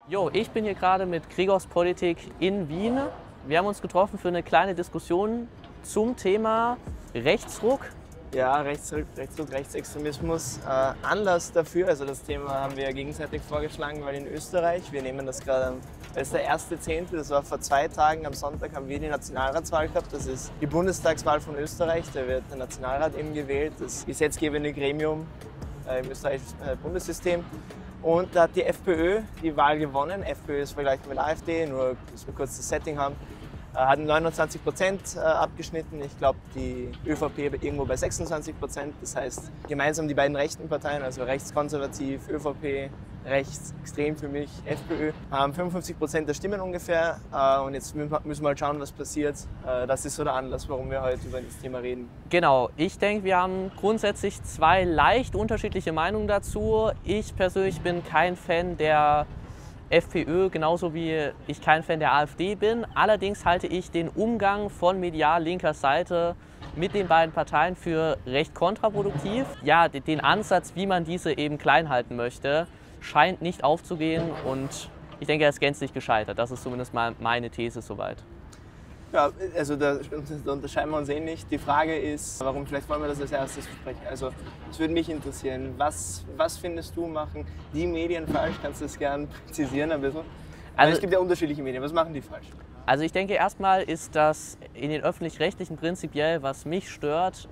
Jo, ich bin hier gerade mit Gregors Politik in Wien. Wir haben uns getroffen für eine kleine Diskussion zum Thema Rechtsruck. Ja, Rechtsruck, Rechtsextremismus. Anlass dafür, also das Thema haben wir ja gegenseitig vorgeschlagen, weil in Österreich, wir nehmen das gerade, das ist der 1.10., das war vor 2 Tagen, am Sonntag haben wir die Nationalratswahl gehabt, das ist die Bundestagswahl von Österreich, da wird der Nationalrat eben gewählt, das gesetzgebende Gremium im österreichischen Bundessystem. Und da hat die FPÖ die Wahl gewonnen. FPÖ ist vergleichbar mit AfD, nur dass wir kurz das Setting haben. Hat 29% abgeschnitten. Ich glaube, die ÖVP irgendwo bei 26%. Das heißt, gemeinsam die beiden rechten Parteien, also rechtskonservativ, ÖVP, rechtsextrem für mich, FPÖ, haben 55% der Stimmen ungefähr. Und jetzt müssen wir mal schauen, was passiert. Das ist so der Anlass, warum wir heute über das Thema reden. Genau, ich denke, wir haben grundsätzlich 2 leicht unterschiedliche Meinungen dazu. Ich persönlich bin kein Fan der FPÖ, genauso wie ich kein Fan der AfD bin. Allerdings halte ich den Umgang von medial linker Seite mit den beiden Parteien für recht kontraproduktiv. Ja, den Ansatz, wie man diese eben klein halten möchte, scheint nicht aufzugehen und ich denke, er ist gänzlich gescheitert. Das ist zumindest mal meine These soweit. Ja, also da unterscheiden wir uns ähnlich. Die Frage ist, warum, vielleicht wollen wir das als erstes besprechen. Also, es würde mich interessieren, was findest du, machen die Medien falsch? Kannst du das gerne präzisieren ein bisschen? Also, es gibt ja unterschiedliche Medien, was machen die falsch? Also ich denke, erstmal ist das in den Öffentlich-Rechtlichen prinzipiell, was mich stört,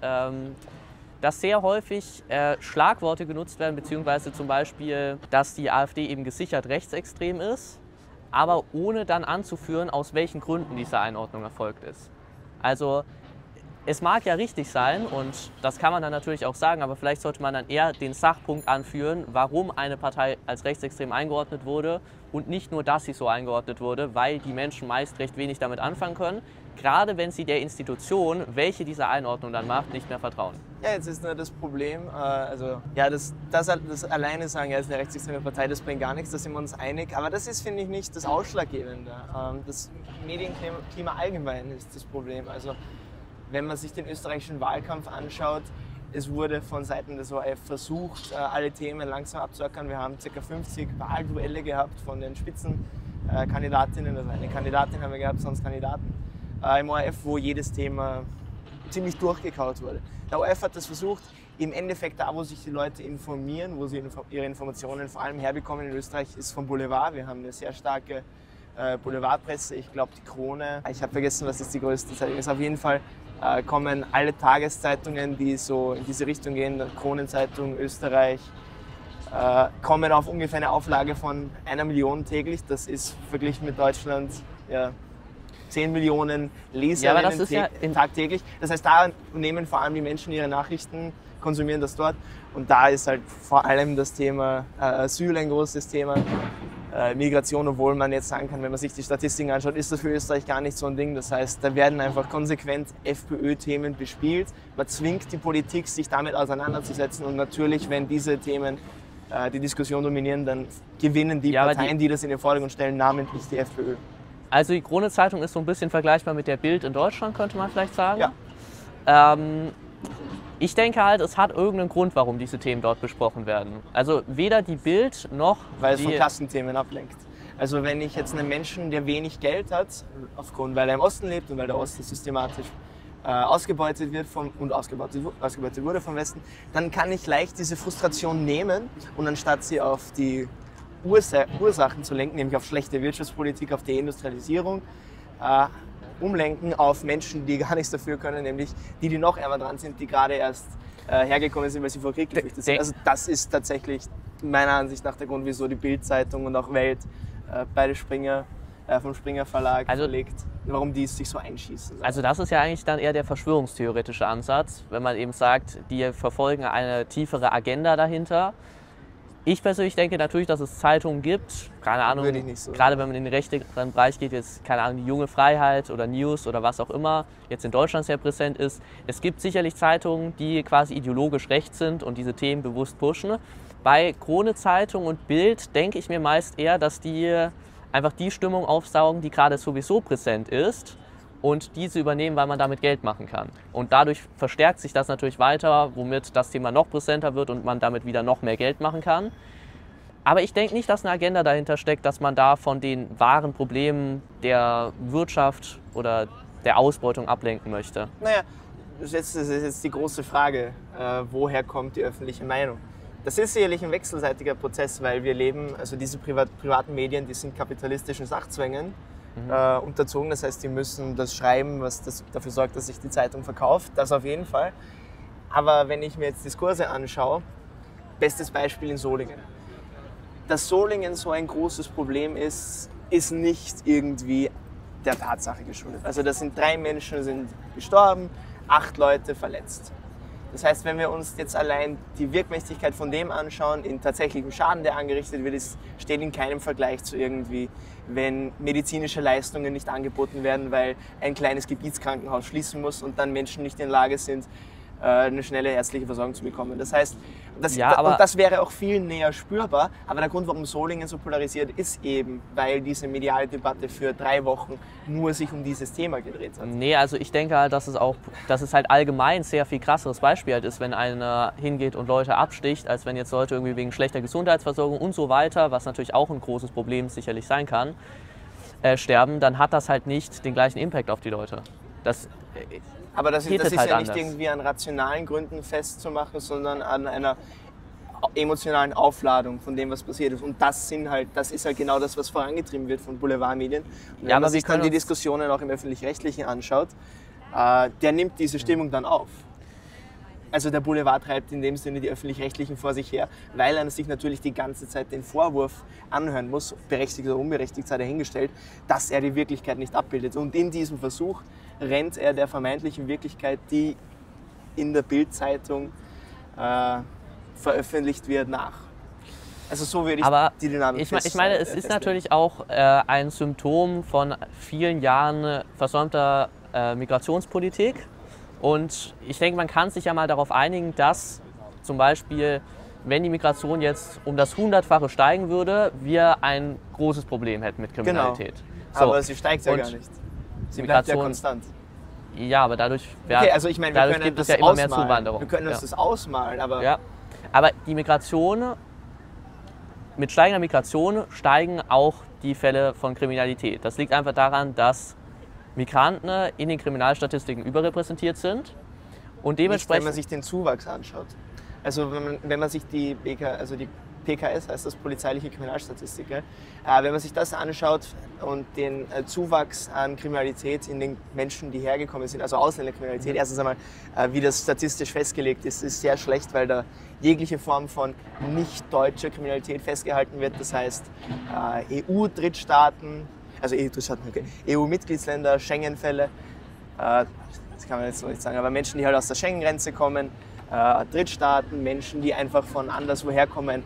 dass sehr häufig Schlagworte genutzt werden, beziehungsweise zum Beispiel, dass die AfD eben gesichert rechtsextrem ist, aber ohne dann anzuführen, aus welchen Gründen diese Einordnung erfolgt ist. Also es mag ja richtig sein und das kann man dann natürlich auch sagen, aber vielleicht sollte man dann eher den Sachpunkt anführen, warum eine Partei als rechtsextrem eingeordnet wurde und nicht nur, dass sie so eingeordnet wurde, weil die Menschen meist recht wenig damit anfangen können, gerade wenn sie der Institution, welche diese Einordnung dann macht, nicht mehr vertrauen. Ja, jetzt ist nur das Problem, das alleine sagen, ja, ist eine rechtsextreme Partei, das bringt gar nichts, da sind wir uns einig. Aber das ist, finde ich, nicht das Ausschlaggebende. Das Medienklima allgemein ist das Problem. Also, wenn man sich den österreichischen Wahlkampf anschaut, es wurde von Seiten des ORF versucht, alle Themen langsam abzuackern. Wir haben ca. 50 Wahlduelle gehabt von den Spitzenkandidatinnen, also eine Kandidatin haben wir gehabt, sonst Kandidaten im ORF, wo jedes Thema ziemlich durchgekaut wurde. Der ORF hat das versucht, im Endeffekt da, wo sich die Leute informieren, wo sie ihre Informationen vor allem herbekommen in Österreich, ist vom Boulevard. Wir haben eine sehr starke Boulevardpresse, ich glaube die Krone. Ich habe vergessen, was ist die größte Zeitung ist. Auf jeden Fall kommen alle Tageszeitungen, die so in diese Richtung gehen, Kronenzeitung, Österreich, kommen auf ungefähr eine Auflage von 1 Million täglich. Das ist verglichen mit Deutschland, ja, 10 Millionen Leserinnen tagtäglich. Das heißt, da nehmen vor allem die Menschen ihre Nachrichten, konsumieren das dort. Und da ist halt vor allem das Thema Asyl ein großes Thema. Migration, obwohl man jetzt sagen kann, wenn man sich die Statistiken anschaut, ist das für Österreich gar nicht so ein Ding. Das heißt, da werden einfach konsequent FPÖ-Themen bespielt. Man zwingt die Politik, sich damit auseinanderzusetzen. Und natürlich, wenn diese Themen die Diskussion dominieren, dann gewinnen die Parteien, die das in den Vordergrund stellen, namentlich die FPÖ. Also die Krone-Zeitung ist so ein bisschen vergleichbar mit der Bild in Deutschland, könnte man vielleicht sagen. Ja. Ich denke halt, es hat irgendeinen Grund, warum diese Themen dort besprochen werden. Also weder die Bild noch weil es von Klassenthemen ablenkt. Also wenn ich jetzt einen Menschen, der wenig Geld hat, weil er im Osten lebt und weil der Osten systematisch ausgebeutet wird ausgebeutet wurde vom Westen, dann kann ich leicht diese Frustration nehmen und anstatt sie auf die Ursachen zu lenken, nämlich auf schlechte Wirtschaftspolitik, auf Deindustrialisierung, umlenken auf Menschen, die gar nichts dafür können, nämlich die noch ärmer dran sind, die gerade erst hergekommen sind, weil sie vor Krieg geflüchtet sind. Also das ist tatsächlich meiner Ansicht nach der Grund, wieso die Bild-Zeitung und auch Welt beide vom Springer Verlag verlegt, warum die sich so einschießen. Also das ist ja eigentlich dann eher der verschwörungstheoretische Ansatz, wenn man eben sagt, die verfolgen eine tiefere Agenda dahinter. Ich persönlich denke natürlich, dass es Zeitungen gibt, keine Ahnung, gerade wenn man in den rechteren Bereich geht, jetzt keine Ahnung, die Junge Freiheit oder News oder was auch immer, jetzt in Deutschland sehr präsent ist. Es gibt sicherlich Zeitungen, die quasi ideologisch rechts sind und diese Themen bewusst pushen. Bei Krone Zeitung und Bild denke ich mir meist eher, dass die einfach die Stimmung aufsaugen, die gerade sowieso präsent ist und diese übernehmen, weil man damit Geld machen kann. Und dadurch verstärkt sich das natürlich weiter, womit das Thema noch präsenter wird und man damit wieder noch mehr Geld machen kann. Aber ich denke nicht, dass eine Agenda dahinter steckt, dass man da von den wahren Problemen der Wirtschaft oder der Ausbeutung ablenken möchte. Naja, das ist jetzt die große Frage, woher kommt die öffentliche Meinung? Das ist sicherlich ein wechselseitiger Prozess, weil wir leben, also diese privaten Medien, die sind kapitalistischen Sachzwängen unterzogen. Das heißt, die müssen das schreiben, was dafür sorgt, dass sich die Zeitung verkauft. Das auf jeden Fall. Aber wenn ich mir jetzt Diskurse anschaue, bestes Beispiel in Solingen. Dass Solingen so ein großes Problem ist nicht irgendwie der Tatsache geschuldet. Also da sind 3 Menschen sind gestorben, 8 Leute verletzt. Das heißt, wenn wir uns jetzt allein die Wirkmächtigkeit von dem anschauen, in tatsächlichem Schaden, der angerichtet wird, steht in keinem Vergleich zu irgendwie, wenn medizinische Leistungen nicht angeboten werden, weil ein kleines Gebietskrankenhaus schließen muss und dann Menschen nicht in der Lage sind, eine schnelle ärztliche Versorgung zu bekommen. Das heißt, das wäre auch viel näher spürbar, aber der Grund, warum Solingen so polarisiert, ist eben, weil diese mediale Debatte für 3 Wochen nur sich um dieses Thema gedreht hat. Nee, also ich denke halt, dass es halt allgemein sehr viel krasseres Beispiel halt ist, wenn einer hingeht und Leute absticht, als wenn jetzt Leute irgendwie wegen schlechter Gesundheitsversorgung und so weiter, was natürlich auch ein großes Problem sicherlich sein kann, sterben, dann hat das halt nicht den gleichen Impact auf die Leute. Aber das ist halt ja nicht anders. irgendwie an rationalen Gründen festzumachen, sondern an einer emotionalen Aufladung von dem, was passiert ist. Und das ist halt genau das, was vorangetrieben wird von Boulevardmedien. Und wenn man sich dann die Diskussionen auch im Öffentlich-Rechtlichen anschaut, der nimmt diese Stimmung dann auf. Also der Boulevard treibt in dem Sinne die Öffentlich-Rechtlichen vor sich her, weil er sich natürlich die ganze Zeit den Vorwurf anhören muss, berechtigt oder unberechtigt sei dahingestellt, dass er die Wirklichkeit nicht abbildet. Und in diesem Versuch rennt er der vermeintlichen Wirklichkeit, die in der Bild-Zeitung veröffentlicht wird, nach. Also so würde ich die Dynamik ich meine, es ist natürlich auch ein Symptom von vielen Jahren versäumter Migrationspolitik. Und ich denke, man kann sich ja mal darauf einigen, dass zum Beispiel, wenn die Migration jetzt um das 100-fache steigen würde, wir ein großes Problem hätten mit Kriminalität. Genau. So. Aber sie steigt ja gar nicht. Sie bleibt ja konstant. Ja, aber dadurch also ich meine, dadurch gibt es ja immer mehr Zuwanderung. Wir können uns das ausmalen, aber... Ja. Aber die Migration, mit steigender Migration steigen auch die Fälle von Kriminalität. Das liegt einfach daran, dass Migranten in den Kriminalstatistiken überrepräsentiert sind und dementsprechend... Nicht, wenn man sich den Zuwachs anschaut. Also wenn man sich die PKS, heißt das polizeiliche Kriminalstatistik, wenn man sich das anschaut und den Zuwachs an Kriminalität in den Menschen, die hergekommen sind, also Ausländerkriminalität, erstens einmal, wie das statistisch festgelegt ist sehr schlecht, weil da jegliche Form von nicht deutscher Kriminalität festgehalten wird. Das heißt EU-Drittstaaten, also EU-Mitgliedsländer, Schengen-Fälle, das kann man jetzt so nicht sagen, aber Menschen, die halt aus der Schengen-Grenze kommen, Drittstaaten, Menschen, die einfach von anderswo herkommen,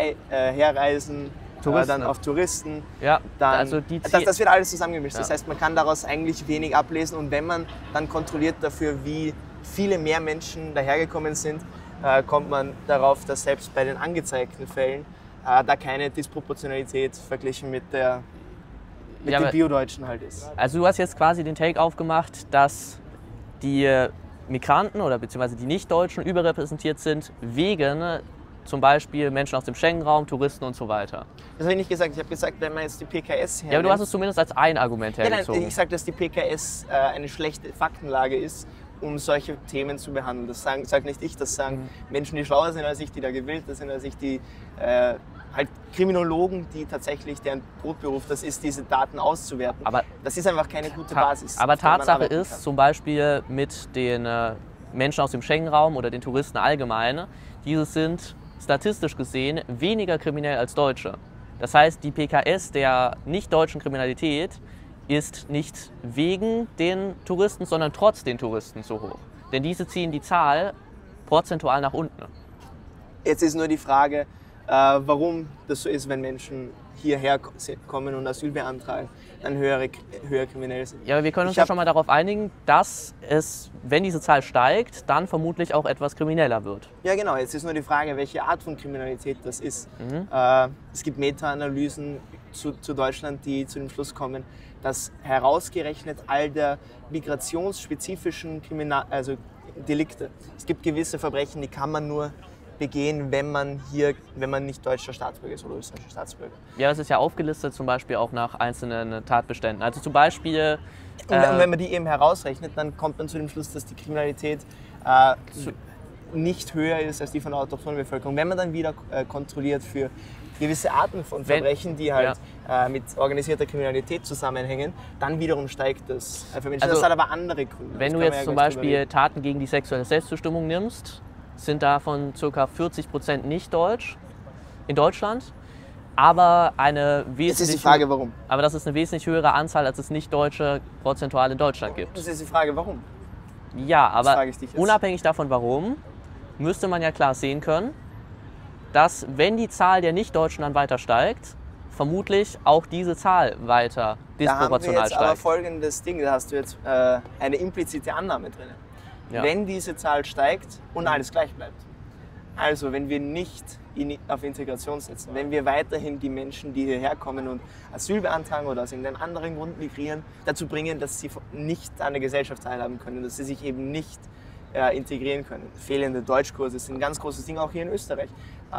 herreisen, dann auf Touristen. Ja, dann, also das wird alles zusammengemischt. Ja. Das heißt, man kann daraus eigentlich wenig ablesen und wenn man dann kontrolliert dafür, wie viele mehr Menschen dahergekommen sind, kommt man darauf, dass selbst bei den angezeigten Fällen da keine Disproportionalität verglichen mit den Biodeutschen halt ist. Also du hast jetzt quasi den Take aufgemacht, dass die Migranten oder beziehungsweise die Nicht-Deutschen überrepräsentiert sind wegen zum Beispiel Menschen aus dem Schengen-Raum, Touristen und so weiter. Das habe ich nicht gesagt. Ich habe gesagt, wenn man jetzt die PKS hernimmt... Ja, aber du hast es zumindest als ein Argument hergezogen. Nein, ich sage, dass die PKS eine schlechte Faktenlage ist, um solche Themen zu behandeln. Das sage nicht ich, das sagen Menschen, die schlauer sind als ich, die da gewillter sind als ich, die halt Kriminologen, die tatsächlich deren Brotberuf das ist, diese Daten auszuwerten. Aber das ist einfach keine gute Basis. Aber Tatsache ist, zum Beispiel mit den Menschen aus dem Schengen-Raum oder den Touristen allgemein, diese sind statistisch gesehen weniger kriminell als Deutsche. Das heißt, die PKS der nicht-deutschen Kriminalität ist nicht wegen den Touristen, sondern trotz den Touristen so hoch. Denn diese ziehen die Zahl prozentual nach unten. Jetzt ist nur die Frage, warum das so ist, wenn Menschen hierher kommen und Asyl beantragen, dann höher kriminell sind. Ja, aber wir können uns ja schon mal darauf einigen, dass es, wenn diese Zahl steigt, dann vermutlich auch etwas krimineller wird. Ja genau, jetzt ist nur die Frage, welche Art von Kriminalität das ist. Es gibt Meta-Analysen zu Deutschland, die zu dem Schluss kommen, dass herausgerechnet all der migrationsspezifischen Delikte, es gibt gewisse Verbrechen, die kann man nur begehen, wenn man nicht deutscher Staatsbürger ist oder österreichischer Staatsbürger. Ja, es ist ja aufgelistet zum Beispiel auch nach einzelnen Tatbeständen. Also zum Beispiel... Und wenn man die eben herausrechnet, dann kommt man zu dem Schluss, dass die Kriminalität nicht höher ist als die von der autochthonen Bevölkerung. Wenn man dann wieder kontrolliert für gewisse Arten von Verbrechen, die halt mit organisierter Kriminalität zusammenhängen, dann wiederum steigt das für Menschen. Also, das hat aber andere Gründe. Wenn du jetzt zum Beispiel Taten gegen die sexuelle Selbstbestimmung nimmst, sind davon ca. 40% nicht deutsch in Deutschland. Aber Jetzt ist die Frage, warum? Aber das ist eine wesentlich höhere Anzahl, als es Nicht-Deutsche prozentual in Deutschland gibt. Das ist die Frage, warum? Ja, aber unabhängig davon, warum, müsste man ja klar sehen können, dass wenn die Zahl der Nicht-Deutschen dann weiter steigt, vermutlich auch diese Zahl weiter disproportional steigt. Da haben wir jetzt aber folgendes Ding, da hast du jetzt eine implizite Annahme drin. Ja. Wenn diese Zahl steigt und alles gleich bleibt, also wenn wir nicht auf Integration setzen, wenn wir weiterhin die Menschen, die hierher kommen und Asyl beantragen oder aus irgendeinem anderen Grund migrieren, dazu bringen, dass sie nicht an der Gesellschaft teilhaben können, dass sie sich eben nicht integrieren können. Fehlende Deutschkurse sind ein ganz großes Ding, auch hier in Österreich.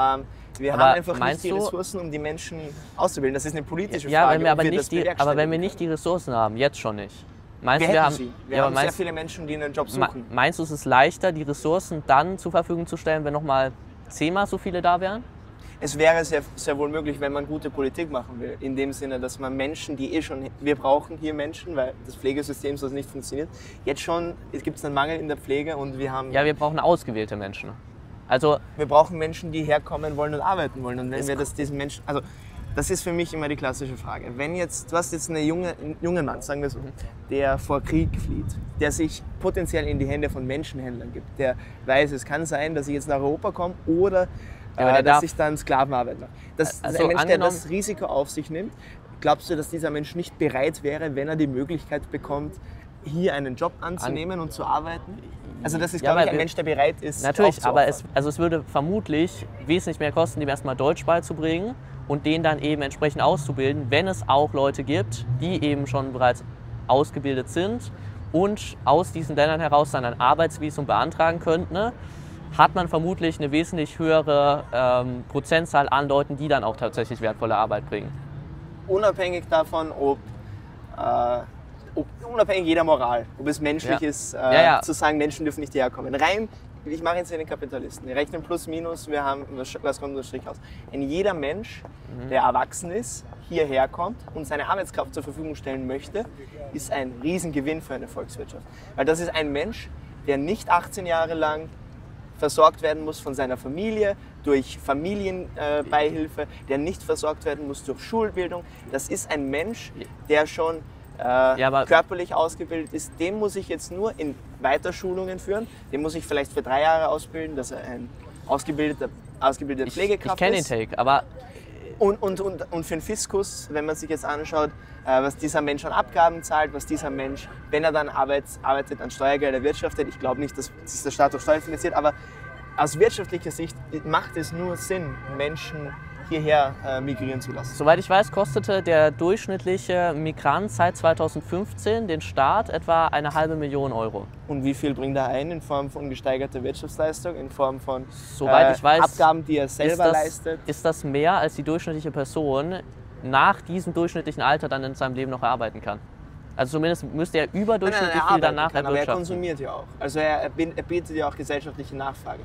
Wir haben einfach nicht die Ressourcen, um die Menschen auszubilden. Das ist eine politische Frage. Aber wenn wir nicht die Ressourcen haben, jetzt schon nicht. Wir haben sehr viele Menschen, die einen Job suchen. Meinst du, es ist leichter, die Ressourcen dann zur Verfügung zu stellen, wenn nochmal 10-mal so viele da wären? Es wäre sehr, sehr wohl möglich, wenn man gute Politik machen will. In dem Sinne, dass man Menschen, wir brauchen hier Menschen, weil das Pflegesystem so nicht funktioniert. Jetzt schon gibt es einen Mangel in der Pflege und wir haben... Ja, wir brauchen ausgewählte Menschen. Also wir brauchen Menschen, die herkommen wollen und arbeiten wollen. Und wenn wir diesen Menschen... Also, das ist für mich immer die klassische Frage. Du hast jetzt einen jungen Mann, sagen wir so, der vor Krieg flieht, der sich potenziell in die Hände von Menschenhändlern gibt, der weiß, es kann sein, dass ich jetzt nach Europa komme oder dass ich dann Sklavenarbeit mache. Ein Mensch, der das Risiko auf sich nimmt, glaubst du, dass dieser Mensch nicht bereit wäre, wenn er die Möglichkeit bekommt, hier einen Job anzunehmen und zu arbeiten? Also das ist, glaube ich, ein Mensch, der bereit ist. Natürlich, aber es würde vermutlich wesentlich mehr kosten, dem erstmal Deutsch beizubringen und den dann eben entsprechend auszubilden, wenn es auch Leute gibt, die eben schon bereits ausgebildet sind und aus diesen Ländern heraus dann ein Arbeitsvisum beantragen könnten, ne, hat man vermutlich eine wesentlich höhere Prozentzahl an Leuten, die dann auch tatsächlich wertvolle Arbeit bringen. Unabhängig davon, unabhängig jeder Moral, ob es menschlich ist, zu sagen, Menschen dürfen nicht hierher kommen. Ich mache jetzt den Kapitalisten. Wir rechnen plus minus, was kommt unter Strich raus. Wenn jeder Mensch, der erwachsen ist, hierher kommt und seine Arbeitskraft zur Verfügung stellen möchte, ist ein Riesengewinn für eine Volkswirtschaft. Weil das ist ein Mensch, der nicht 18 Jahre lang versorgt werden muss von seiner Familie, durch Familienbeihilfe, der nicht versorgt werden muss durch Schulbildung. Das ist ein Mensch, der schon körperlich ausgebildet ist. Dem muss ich jetzt nur in Weiterschulungen führen. Den muss ich vielleicht für 3 Jahre ausbilden, dass er ein ausgebildete Pflegekraft ist. Ich kenne den Take, aber... Und für den Fiskus, wenn man sich jetzt anschaut, was dieser Mensch an Abgaben zahlt, was dieser Mensch, wenn er dann arbeitet, an Steuergelder erwirtschaftet. Ich glaube nicht, dass der Staat durch Steuern finanziert, aber aus wirtschaftlicher Sicht macht es nur Sinn, Menschen hierher migrieren zu lassen. Soweit ich weiß, kostete der durchschnittliche Migrant seit 2015 den Staat etwa 500.000 Euro. Und wie viel bringt er ein in Form von gesteigerter Wirtschaftsleistung, in Form von Soweit ich weiß, Abgaben, die er selber leistet? Ist das mehr, als die durchschnittliche Person nach diesem durchschnittlichen Alter dann in seinem Leben noch erarbeiten kann? Also zumindest müsste er überdurchschnittlich viel danach erwirtschaften. Aber er konsumiert ja auch. Also er bietet ja auch gesellschaftliche Nachfrage.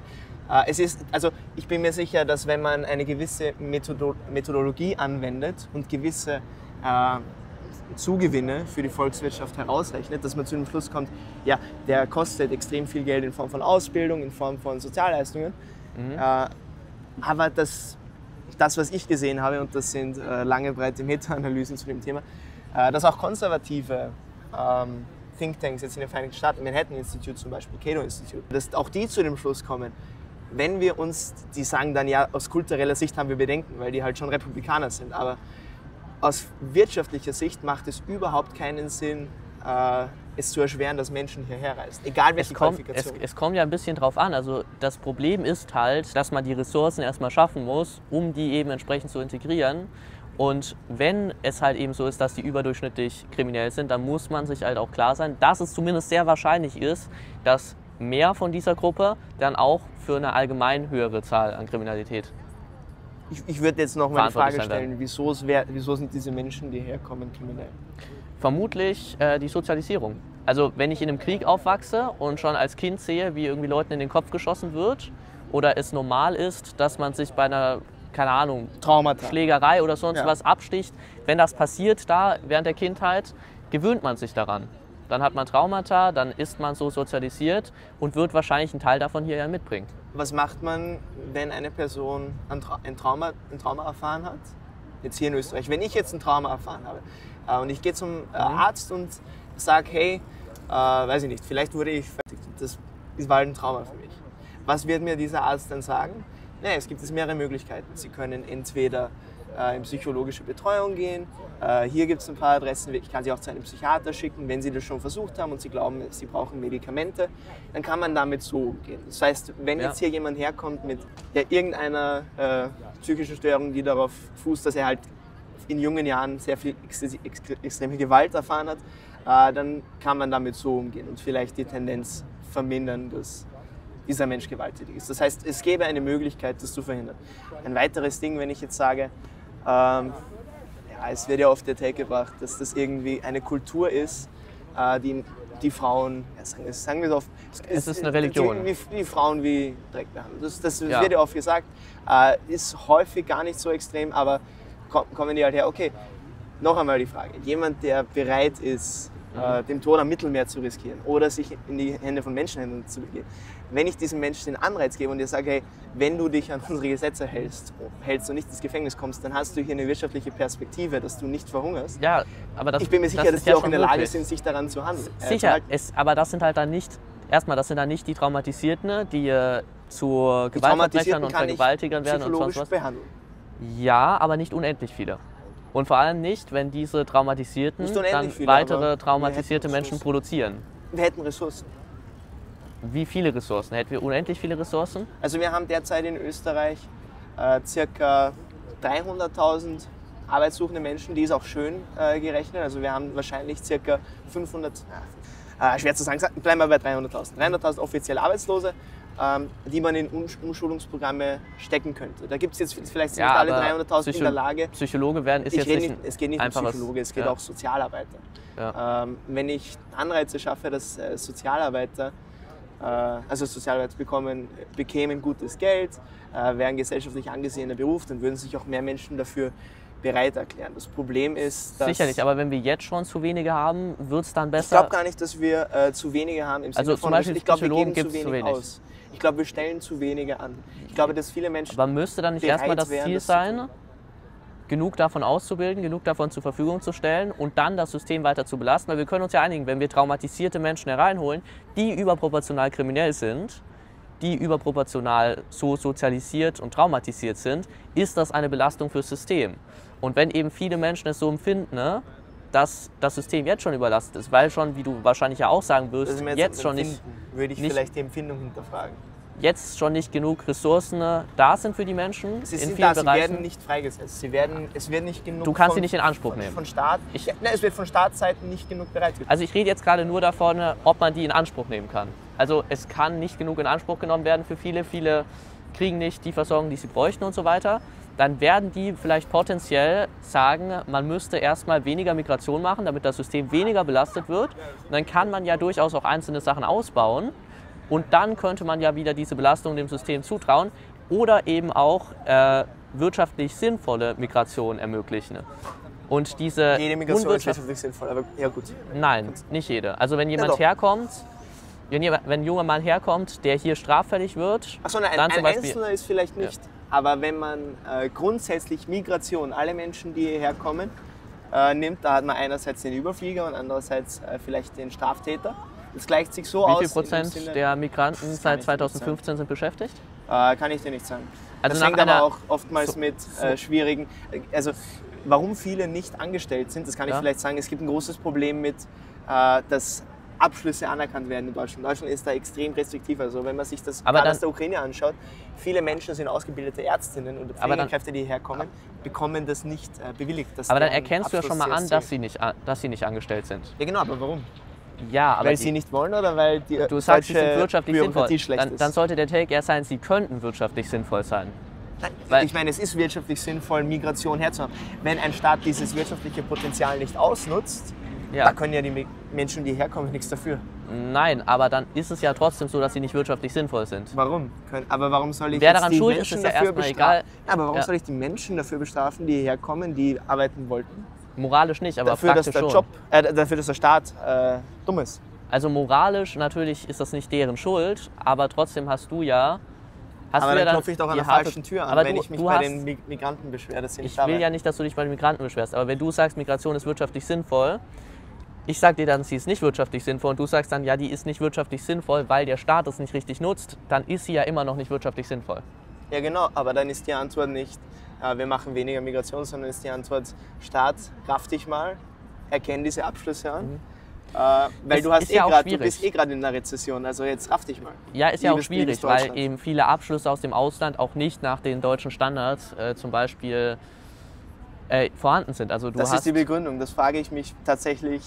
Ich bin mir sicher, dass wenn man eine gewisse Methodologie anwendet und gewisse Zugewinne für die Volkswirtschaft herausrechnet, dass man zu dem Schluss kommt, ja, der kostet extrem viel Geld in Form von Ausbildung, in Form von Sozialleistungen. Aber das, was ich gesehen habe, und das sind lange, breite Meta-Analysen zu dem Thema, dass auch konservative Thinktanks jetzt in den Vereinigten Staaten, Manhattan Institute zum Beispiel, Cato Institute, dass auch die zu dem Schluss kommen, wenn wir uns, die sagen dann ja, aus kultureller Sicht haben wir Bedenken, weil die halt schon Republikaner sind, aber aus wirtschaftlicher Sicht macht es überhaupt keinen Sinn, es zu erschweren, dass Menschen hierher reisen, egal welche Qualifikation. Es kommt ja ein bisschen drauf an, also das Problem ist halt, dass man die Ressourcen erstmal schaffen muss, um die eben entsprechend zu integrieren. Und wenn es halt eben so ist, dass die überdurchschnittlich kriminell sind, dann muss man sich halt auch klar sein, dass es zumindest sehr wahrscheinlich ist, dass mehr von dieser Gruppe dann auch für eine allgemein höhere Zahl an Kriminalität. Ich würde jetzt noch mal die Frage Verantwortlich stellen, wieso sind diese Menschen, die herkommen, kriminell? Vermutlich die Sozialisierung. Also wenn ich in einem Krieg aufwachse und schon als Kind sehe, wie irgendwie Leuten in den Kopf geschossen wird oder es normal ist, dass man sich bei einer, keine Ahnung, Traumata. Schlägerei oder sonst Ja. was absticht, wenn das passiert da während der Kindheit, gewöhnt man sich daran. Dann hat man Traumata, dann ist man so sozialisiert und wird wahrscheinlich einen Teil davon hierher mitbringen. Was macht man, wenn eine Person ein Trauma erfahren hat? Jetzt hier in Österreich. Wenn ich jetzt ein Trauma erfahren habe und ich gehe zum Arzt und sage, hey, weiß ich nicht, vielleicht wurde ich fertig. Das war ein Trauma für mich. Was wird mir dieser Arzt dann sagen? Naja, es gibt mehrere Möglichkeiten. Sie können entweder in psychologische Betreuung gehen. Hier gibt es ein paar Adressen. Ich kann Sie auch zu einem Psychiater schicken, wenn Sie das schon versucht haben und Sie glauben, Sie brauchen Medikamente. Dann kann man damit so umgehen. Das heißt, wenn jetzt hier jemand herkommt mit irgendeiner psychischen Störung, die darauf fußt, dass er halt in jungen Jahren sehr viel extreme Gewalt erfahren hat, dann kann man damit so umgehen und vielleicht die Tendenz vermindern, dass dieser Mensch gewalttätig ist. Das heißt, es gäbe eine Möglichkeit, das zu verhindern. Ein weiteres Ding, wenn ich jetzt sage, es wird ja oft der Take gebracht, dass das irgendwie eine Kultur ist, die Frauen, sagen wir es oft, Es ist eine Religion. Die Frauen wie Dreck behandeln. Das wird ja oft gesagt, ist häufig gar nicht so extrem, aber kommen die halt her, okay, noch einmal die Frage, jemand, der bereit ist, den Tod am Mittelmeer zu riskieren oder sich in die Hände von Menschenhändlern zu begeben. Wenn ich diesem Menschen den Anreiz gebe und dir sage, hey, wenn du dich an unsere Gesetze hältst und nicht ins Gefängnis kommst, dann hast du hier eine wirtschaftliche Perspektive, dass du nicht verhungerst. Ja, aber ich bin mir sicher, dass die auch in der Lage sind, sich daran zu handeln. Sicher, aber das sind halt dann nicht, das sind dann nicht die Traumatisierten, die zu Gewaltverbrechern und Vergewaltigern werden und sonst was. Behandeln. Ja, aber nicht unendlich viele. Und vor allem nicht, wenn diese Traumatisierten dann viele, weitere traumatisierte Menschen produzieren. Wir hätten Ressourcen. Wie viele Ressourcen? Hätten wir unendlich viele Ressourcen? Also wir haben derzeit in Österreich ca. 300.000 arbeitssuchende Menschen, die ist auch schön gerechnet. Also wir haben wahrscheinlich ca. 500, schwer zu sagen, bleiben wir bei 300.000. 300.000 offiziell Arbeitslose, die man in Umschulungsprogramme stecken könnte. Da gibt es jetzt vielleicht nicht alle 300.000 in der Lage. Psychologe werden ist jetzt nicht es geht nicht um Psychologe, es geht auch Sozialarbeiter. Ja. Wenn ich Anreize schaffe, dass Sozialarbeiter bekämen gutes Geld, wären gesellschaftlich angesehener Beruf, dann würden sich auch mehr Menschen dafür bereit erklären. Das Problem ist, dass... Sicherlich, aber wenn wir jetzt schon zu wenige haben, wird es dann besser? Ich glaube gar nicht, dass wir zu wenige haben im Sinne also von... Zum Beispiel ich glaube, wir Psychologen geben zu gibt's wenig aus. Ich glaube, wir stellen zu wenige an. Ich glaube, dass viele Menschen... Aber müsste dann nicht erstmal das Ziel sein, genug davon auszubilden, genug davon zur Verfügung zu stellen und dann das System weiter zu belasten? Weil wir können uns ja einigen, wenn wir traumatisierte Menschen hereinholen, die überproportional kriminell sind, die überproportional so sozialisiert und traumatisiert sind, ist das eine Belastung fürs System. Und wenn eben viele Menschen es so empfinden, ne, dass das System jetzt schon überlastet ist, weil schon, wie du wahrscheinlich ja auch sagen wirst, jetzt schon nicht... Würde ich vielleicht die Empfindung hinterfragen. Jetzt schon nicht genug Ressourcen da sind für die Menschen Sie in sind vielen da, Bereichen. sie werden nicht freigesetzt. Es wird nicht genug. Du kannst sie nicht in Anspruch nehmen. Von Staat. Es wird von Staatsseiten nicht genug bereitgestellt. Also ich rede jetzt gerade nur davon, ob man die in Anspruch nehmen kann. Also es kann nicht genug in Anspruch genommen werden für viele. Viele kriegen nicht die Versorgung, die sie bräuchten und so weiter. Dann werden die vielleicht potenziell sagen, man müsste erstmal weniger Migration machen, damit das System weniger belastet wird. Und dann kann man ja durchaus auch einzelne Sachen ausbauen. Und dann könnte man ja wieder diese Belastung dem System zutrauen oder eben auch wirtschaftlich sinnvolle Migration ermöglichen. Und diese jede Migration ist wirtschaftlich sinnvoll, aber ja gut. Nein, nicht jede. Also wenn jemand herkommt, wenn ein junger Mann herkommt, der hier straffällig wird, Ach so, nein, dann zum ein Beispiel, Einzelner ist vielleicht nicht. Ja. Aber wenn man grundsätzlich Migration, alle Menschen, die hierher kommen, nimmt, da hat man einerseits den Überflieger und andererseits vielleicht den Straftäter. Das gleicht sich so aus. Wie viel Prozent der Migranten seit 2015 sind beschäftigt? Kann ich dir nicht sagen. Also das hängt aber auch oftmals mit schwierigen... Also warum viele nicht angestellt sind, das kann ich vielleicht sagen. Es gibt ein großes Problem mit, dass Abschlüsse anerkannt werden in Deutschland. Deutschland ist da extrem restriktiv. Also wenn man sich das gerade aus der Ukraine anschaut, viele Menschen sind ausgebildete Ärztinnen und Pflegekräfte, die herkommen, bekommen das nicht bewilligt. Aber dann erkennst du ja schon mal an, dass sie nicht angestellt sind. Ja genau, aber warum? Ja, aber Weil sie nicht wollen oder weil die du sagst, sie sind deutsche wirtschaftlich sinnvoll. Bürokratie schlecht ist? Dann sollte der Take eher sein, sie könnten wirtschaftlich sinnvoll sein. Weil- Ich meine, es ist wirtschaftlich sinnvoll, Migration herzuhaben. Wenn ein Staat dieses wirtschaftliche Potenzial nicht ausnutzt, Ja. da können ja die Menschen, die herkommen, nichts dafür. Nein, aber dann ist es ja trotzdem so, dass sie nicht wirtschaftlich sinnvoll sind. Warum? Aber warum soll ich Wer jetzt daran die schuld ist, Menschen ist ja dafür erstmal bestrafen? egal. Aber warum Ja. soll ich die Menschen dafür bestrafen, die hierher kommen, die arbeiten wollten? Moralisch nicht, aber Dafür, dass praktisch der schon. dafür, dass der Staat dumm ist. Also moralisch natürlich ist das nicht deren Schuld, aber trotzdem hast du ja... Aber du ja dann klopfe ich doch an die der harte- falschen Tür an, aber wenn du- ich mich du bei hast- den Migranten beschwere. Das sind Ich will ja nicht, dass du dich bei den Migranten beschwerst, aber wenn du sagst, Migration ist wirtschaftlich sinnvoll, ich sag dir dann, sie ist nicht wirtschaftlich sinnvoll und du sagst dann, ja, die ist nicht wirtschaftlich sinnvoll, weil der Staat es nicht richtig nutzt, dann ist sie ja immer noch nicht wirtschaftlich sinnvoll. Ja genau, aber dann ist die Antwort nicht, wir machen weniger Migration, sondern ist die Antwort, Staat, raff dich mal, erkenn diese Abschlüsse an. Weil Es du, hast ist ja auch du schwierig. bist gerade in einer Rezession, also jetzt raff dich mal. Ja, ist ja auch Liebes schwierig, weil Deutschland. eben viele Abschlüsse aus dem Ausland auch nicht nach den deutschen Standards zum Beispiel vorhanden sind. Also du Das hast, ist die Begründung, das frage ich mich tatsächlich,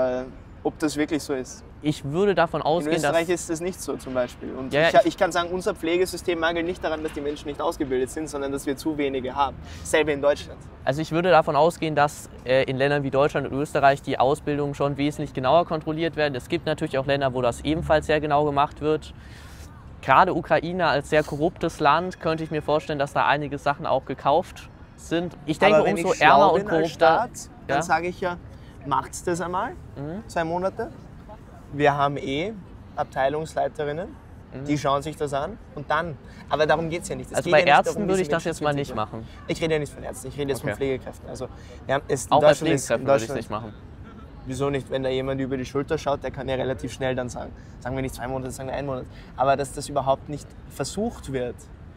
ob das wirklich so ist. ich würde davon In ausgehen, dass... Österreich ist das nicht so zum Beispiel. Und Ja, ich kann sagen, unser Pflegesystem mangelt nicht daran, dass die Menschen nicht ausgebildet sind, sondern dass wir zu wenige haben. Selber in Deutschland. Also ich würde davon ausgehen, dass in Ländern wie Deutschland und Österreich die Ausbildung schon wesentlich genauer kontrolliert werden. Es gibt natürlich auch Länder, wo das ebenfalls sehr genau gemacht wird. Gerade Ukraine als sehr korruptes Land könnte ich mir vorstellen, dass da einige Sachen auch gekauft sind. Ich denke, Aber wenn umso ich schlau ärmer und bin als korrupter... Staat, dann Ja? sage ich ja, macht's das einmal, 2 Monate. Wir haben Abteilungsleiterinnen, die schauen sich das an und dann. Aber darum geht es ja nicht. Es Also geht bei ja nicht Ärzten darum, würde diese ich das Menschen jetzt zu mal nicht entwickeln. machen. Ich rede ja nicht von Ärzten, ich rede jetzt Okay. von Pflegekräften. Also, wir haben, Auch bei in Pflegekräften würde ich es Deutschland, nicht machen. wieso nicht? Wenn da jemand über die Schulter schaut, der kann ja relativ schnell dann sagen. Sagen wir nicht 2 Monate, sagen wir 1 Monat. Aber dass das überhaupt nicht versucht wird,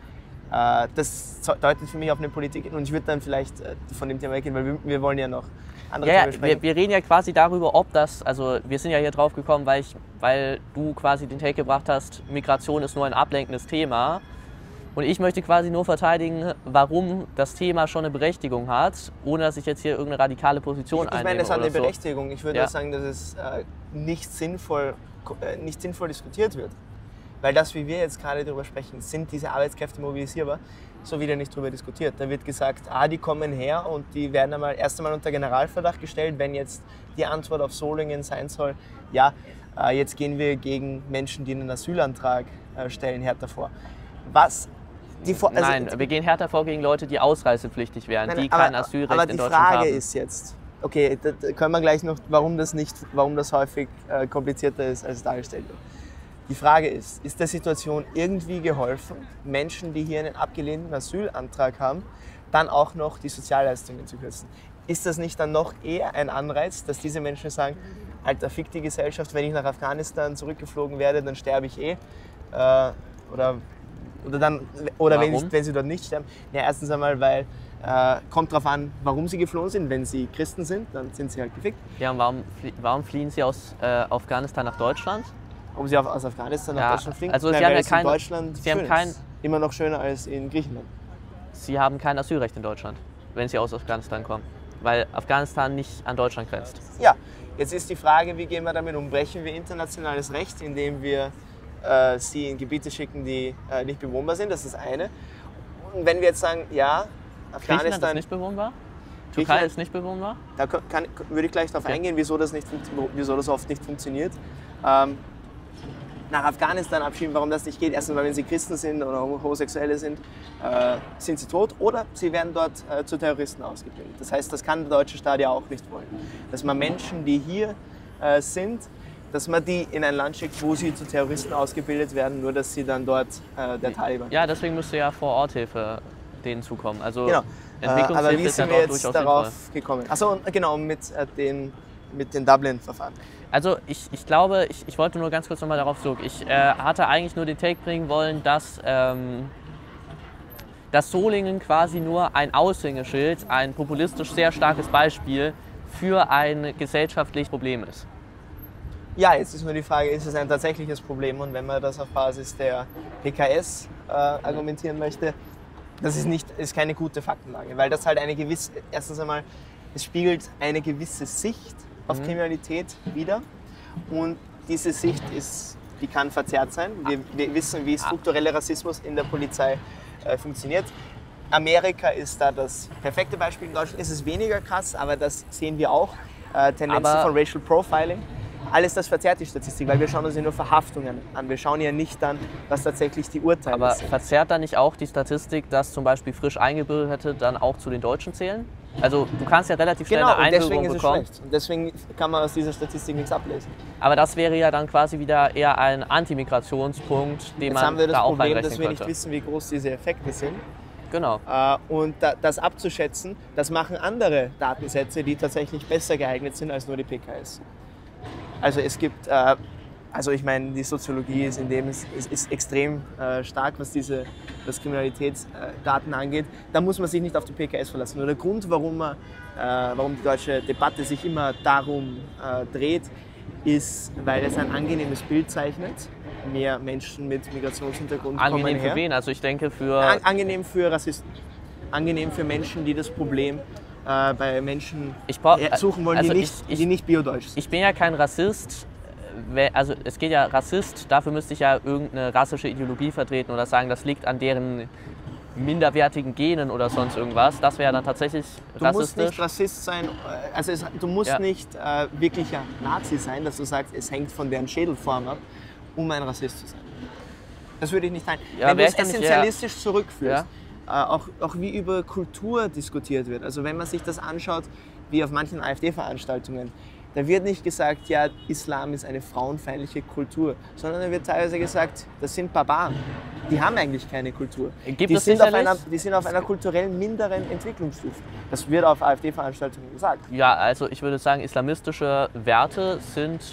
das deutet für mich auf eine Politik hin. Und ich würde dann vielleicht von dem Thema weggehen, weil wir wollen ja noch andere Ja, Themen besprechen. wir reden ja quasi darüber, ob das, also wir sind ja hier drauf gekommen, weil du quasi den Take gebracht hast, Migration ist nur ein ablenkendes Thema. Und ich möchte quasi nur verteidigen, warum das Thema schon eine Berechtigung hat, ohne dass ich jetzt hier irgendeine radikale Position Ich einnehme. meine, es hat oder eine so. Berechtigung. Ich würde Ja. auch sagen, dass es nicht sinnvoll diskutiert wird. Weil das, wie wir jetzt gerade darüber sprechen, sind diese Arbeitskräfte mobilisierbar, so wird ja nicht darüber diskutiert. Da wird gesagt, die kommen her und die werden erst einmal unter Generalverdacht gestellt, wenn jetzt die Antwort auf Solingen sein soll, ja, jetzt gehen wir gegen Menschen, die einen Asylantrag stellen, härter vor. Was? Nein, wir gehen härter vor gegen Leute, die ausreisepflichtig wären, Nein, die kein Asylrecht aber in die Deutschland Frage haben. ist jetzt, okay, da können wir gleich noch, warum das häufig komplizierter ist, als dargestellt wird. Die Frage ist der Situation irgendwie geholfen, Menschen, die hier einen abgelehnten Asylantrag haben, dann auch noch die Sozialleistungen zu kürzen? Ist das nicht dann noch eher ein Anreiz, dass diese Menschen sagen, Alter, fick die Gesellschaft, wenn ich nach Afghanistan zurückgeflogen werde, dann sterbe ich oder wenn sie dort nicht sterben? Ja, erstens einmal, weil kommt darauf an, warum sie geflohen sind. Wenn sie Christen sind, dann sind sie halt gefickt. Ja, und warum fliehen sie aus Afghanistan nach Deutschland? Warum sie aus Afghanistan nach Ja, Deutschland fliegen? also sie Nein, haben weil ja es in kein- Deutschland sie haben schön kein- ist. Immer noch schöner als in Griechenland. Sie haben kein Asylrecht in Deutschland, wenn sie aus Afghanistan kommen, weil Afghanistan nicht an Deutschland grenzt. Ja, jetzt ist die Frage, wie gehen wir damit um? Brechen wir internationales Recht, indem wir sie in Gebiete schicken, die nicht bewohnbar sind? Das ist das eine. Und wenn wir jetzt sagen, ja, Griechenland ist Afghanistan, nicht bewohnbar? Türkei Griechenland- ist nicht bewohnbar? da würde ich gleich darauf Okay. eingehen, wieso das oft nicht funktioniert. Nach Afghanistan abschieben, warum das nicht geht. Erstens, weil wenn sie Christen sind oder Homosexuelle sind, sind sie tot oder sie werden dort zu Terroristen ausgebildet. Das heißt, das kann der deutsche Staat ja auch nicht wollen. Dass man Menschen, die hier sind, dass man die in ein Land schickt, wo sie zu Terroristen ausgebildet werden, nur dass sie dann dort der Taliban. Ja, deswegen müsste ja Vor-Ort-Hilfe denen zukommen. Also Genau. Entwicklungshilfe Aber wie ist ja sind wir dort jetzt durchaus darauf sinnvoll. gekommen? Achso, genau, mit den Dublin-Verfahren. Also ich glaube, ich wollte nur ganz kurz nochmal darauf zurück. Ich hatte eigentlich nur den Take bringen wollen, dass Solingen quasi nur ein Aushängeschild, ein populistisch sehr starkes Beispiel für ein gesellschaftliches Problem ist. Ja, jetzt ist nur die Frage, ist es ein tatsächliches Problem? Und wenn man das auf Basis der PKS argumentieren möchte, das ist keine gute Faktenlage, weil das halt erstens einmal, es spiegelt eine gewisse Sicht auf Kriminalität wider Und diese Sicht die kann verzerrt sein. Wir wissen, wie struktureller Rassismus in der Polizei funktioniert. Amerika ist da das perfekte Beispiel. In Deutschland ist es weniger krass, aber das sehen wir auch. Tendenzen von Racial Profiling. Alles das verzerrt die Statistik, weil wir schauen uns ja nur Verhaftungen an. Wir schauen ja nicht dann, was tatsächlich die Urteile sind. Aber verzerrt da nicht auch die Statistik, dass zum Beispiel frisch Eingebürgerte dann auch zu den Deutschen zählen? Also du kannst ja relativ schnell eine Einbürgerung bekommen. Schlecht. Und deswegen kann man aus dieser Statistik nichts ablesen. Aber das wäre ja dann quasi wieder eher ein Antimigrationspunkt, den man da auch reinrechnen könnte. Jetzt haben wir das Problem, dass wir nicht wissen, wie groß diese Effekte sind. Genau. Und das abzuschätzen, das machen andere Datensätze, die tatsächlich besser geeignet sind als nur die PKS. Also es gibt, ich meine, die Soziologie ist ist extrem stark, was Kriminalitätsdaten angeht. Da muss man sich nicht auf die PKS verlassen. Nur der Grund, warum die deutsche Debatte sich immer darum dreht, ist, weil es ein angenehmes Bild zeichnet. Mehr Menschen mit Migrationshintergrund kommen her. Angenehm für wen? Also ich denke für... Angenehm für Rassisten. Angenehm für Menschen, die das Problem bei Menschen suchen wollen, also die nicht biodeutsch sind. Ich bin ja kein Rassist. Also es geht ja Rassist, dafür müsste ich ja irgendeine rassische Ideologie vertreten oder sagen, das liegt an deren minderwertigen Genen oder sonst irgendwas. Das wäre dann tatsächlich rassistisch. Du musst nicht Rassist sein, du musst nicht wirklicher Nazi sein, dass du sagst, es hängt von deren Schädelform ab, um ein Rassist zu sein. Das würde ich nicht teilen. Ja, wenn du es essentialistisch zurückführst, auch wie über Kultur diskutiert wird. Also wenn man sich das anschaut, wie auf manchen AfD-Veranstaltungen, da wird nicht gesagt, ja, Islam ist eine frauenfeindliche Kultur, sondern da wird teilweise gesagt, das sind Barbaren. Die haben eigentlich keine Kultur. Die sind auf einer kulturell minderen Entwicklungsstufe. Das wird auf AfD-Veranstaltungen gesagt. Ja, also ich würde sagen, islamistische Werte sind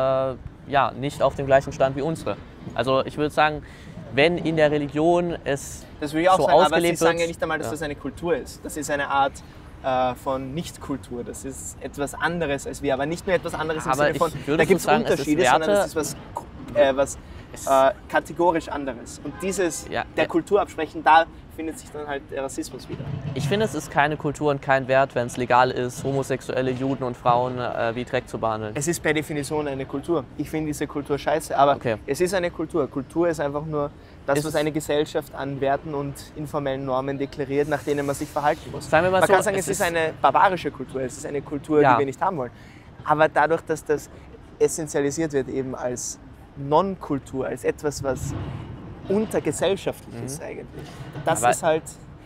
nicht auf dem gleichen Stand wie unsere. Also ich würde sagen, wenn in der Religion es das will ich auch so sagen, ausgelebt aber Sie wird, sagen ja nicht einmal, dass das eine Kultur ist. Das ist eine Art von Nicht-Kultur. Das ist etwas anderes als wir, aber nicht nur etwas anderes im Sinne von, da gibt es Unterschiede, sondern das ist was kategorisch anderes. Und der Kultur absprechen, da findet sich dann halt der Rassismus wieder. Ich finde, es ist keine Kultur und kein Wert, wenn es legal ist, homosexuelle Juden und Frauen wie Dreck zu behandeln. Es ist per Definition eine Kultur. Ich finde diese Kultur scheiße, aber es ist eine Kultur. Kultur ist einfach nur das, was eine Gesellschaft an Werten und informellen Normen deklariert, nach denen man sich verhalten muss. Man kann sagen, es ist eine barbarische Kultur, es ist eine Kultur, die wir nicht haben wollen. Aber dadurch, dass das essentialisiert wird eben als Non-Kultur, als etwas, was untergesellschaftlich ist eigentlich. Das ist halt,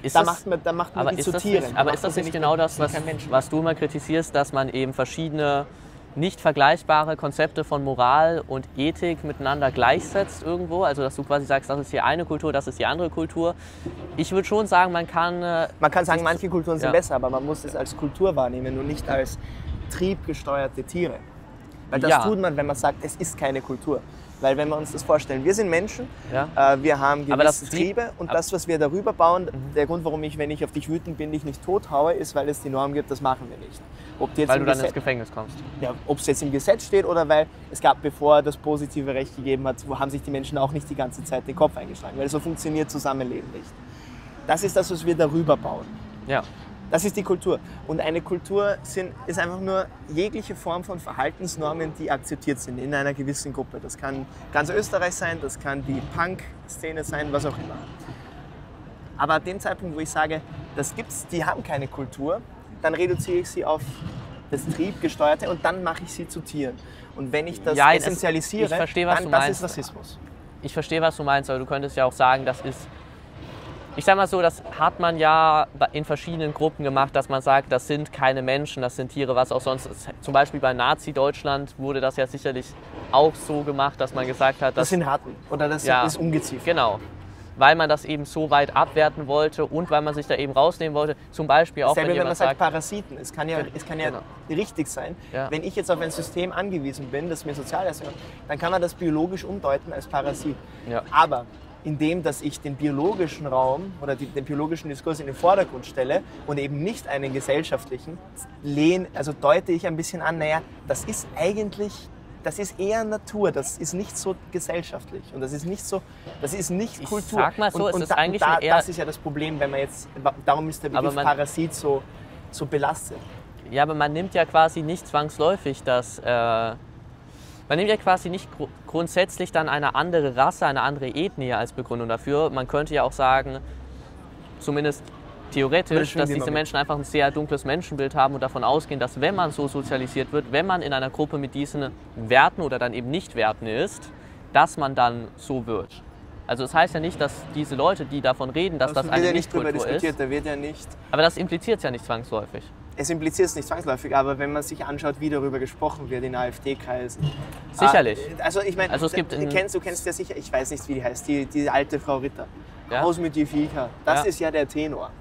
da macht man die zu Tieren. Aber ist das nicht genau das, was du immer kritisierst, dass man eben verschiedene nicht vergleichbare Konzepte von Moral und Ethik miteinander gleichsetzt irgendwo? Also dass du quasi sagst, das ist hier eine Kultur, das ist die andere Kultur. Ich würde schon sagen, man kann sagen, manche Kulturen sind besser, aber man muss es als Kultur wahrnehmen und nicht als triebgesteuerte Tiere. Weil das tut man, wenn man sagt, es ist keine Kultur. Weil wenn wir uns das vorstellen, wir sind Menschen, wir haben gewisse Triebe und das, was wir darüber bauen, der Grund, warum ich, wenn ich auf dich wütend bin, dich nicht tot haue, ist, weil es die Norm gibt, das machen wir nicht. Weil du dann ins Gefängnis kommst. Ja, ob es jetzt im Gesetz steht oder weil es gab, bevor das positive Recht gegeben hat, haben sich die Menschen auch nicht die ganze Zeit den Kopf eingeschlagen, weil so funktioniert Zusammenleben nicht. Das ist das, was wir darüber bauen. Ja. Das ist die Kultur. Und eine Kultur ist einfach nur jegliche Form von Verhaltensnormen, die akzeptiert sind in einer gewissen Gruppe. Das kann ganz Österreich sein, das kann die Punk-Szene sein, was auch immer. Aber ab dem Zeitpunkt, wo ich sage, das gibt's, die haben keine Kultur, dann reduziere ich sie auf das Triebgesteuerte und dann mache ich sie zu Tieren. Und wenn ich das essentialisiere, dann das ist Rassismus. Ich verstehe, was du meinst, aber du könntest ja auch sagen, das ist... Ich sag mal so, das hat man ja in verschiedenen Gruppen gemacht, dass man sagt, das sind keine Menschen, das sind Tiere, was auch sonst ist. Zum Beispiel bei Nazi-Deutschland wurde das ja sicherlich auch so gemacht, dass man gesagt hat, das sind Ratten oder das ist Ungeziefer. Genau, weil man das eben so weit abwerten wollte und weil man sich da eben rausnehmen wollte. Zum Beispiel auch, wenn man sagt Parasiten. Es kann ja richtig sein, wenn ich jetzt auf ein System angewiesen bin, das mir Sozialleistung hat, dann kann man das biologisch umdeuten als Parasit. Ja. Aber indem, dass ich den biologischen Raum oder den biologischen Diskurs in den Vordergrund stelle und eben nicht einen gesellschaftlichen, deute ich ein bisschen an, das ist eher Natur, das ist nicht so gesellschaftlich und das ist nicht Kultur. Ich sag mal so, es ist eigentlich das ist ja das Problem, darum ist der Begriff Parasit so belastet. Ja, aber man nimmt ja quasi nicht zwangsläufig das Man nimmt ja quasi nicht grundsätzlich dann eine andere Rasse, eine andere Ethnie als Begründung dafür. Man könnte ja auch sagen, zumindest theoretisch, dass diese Menschen einfach ein sehr dunkles Menschenbild haben und davon ausgehen, dass wenn man so sozialisiert wird, wenn man in einer Gruppe mit diesen Werten oder dann eben Nicht-Werten ist, dass man dann so wird. Also das heißt ja nicht, dass diese Leute, die davon reden, dass das eine Nicht-Kultur ist. Da wird ja nicht. Aber das impliziert es ja nicht zwangsläufig. Es impliziert es nicht zwangsläufig, aber wenn man sich anschaut, wie darüber gesprochen wird in AfD-Kreisen. Sicherlich. Also ich meine, also du kennst ja sicher, ich weiß nicht, wie die heißt, die alte Frau Ritter. Ja? Aus mit die Viecher. Das ist ja der Tenor.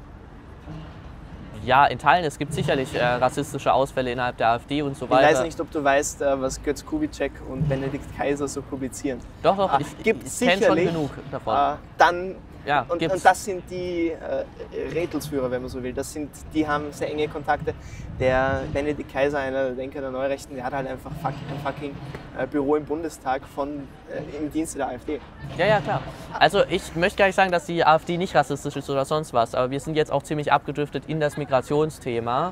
Ja, in Teilen. Es gibt sicherlich rassistische Ausfälle innerhalb der AfD und so weiter. Ich weiß nicht, ob du weißt, was Götz Kubitschek und Benedikt Kaiser so publizieren. Doch, ich kenne schon genug davon. Und das sind die Rädelsführer, wenn man so will. Die haben sehr enge Kontakte. Der Benedikt Kaiser, einer der Denker der Neurechten, der hat halt einfach ein fucking Büro im Bundestag im Dienste der AfD. Ja, klar. Also ich möchte gar nicht sagen, dass die AfD nicht rassistisch ist oder sonst was, aber wir sind jetzt auch ziemlich abgedriftet in das Migrationsthema.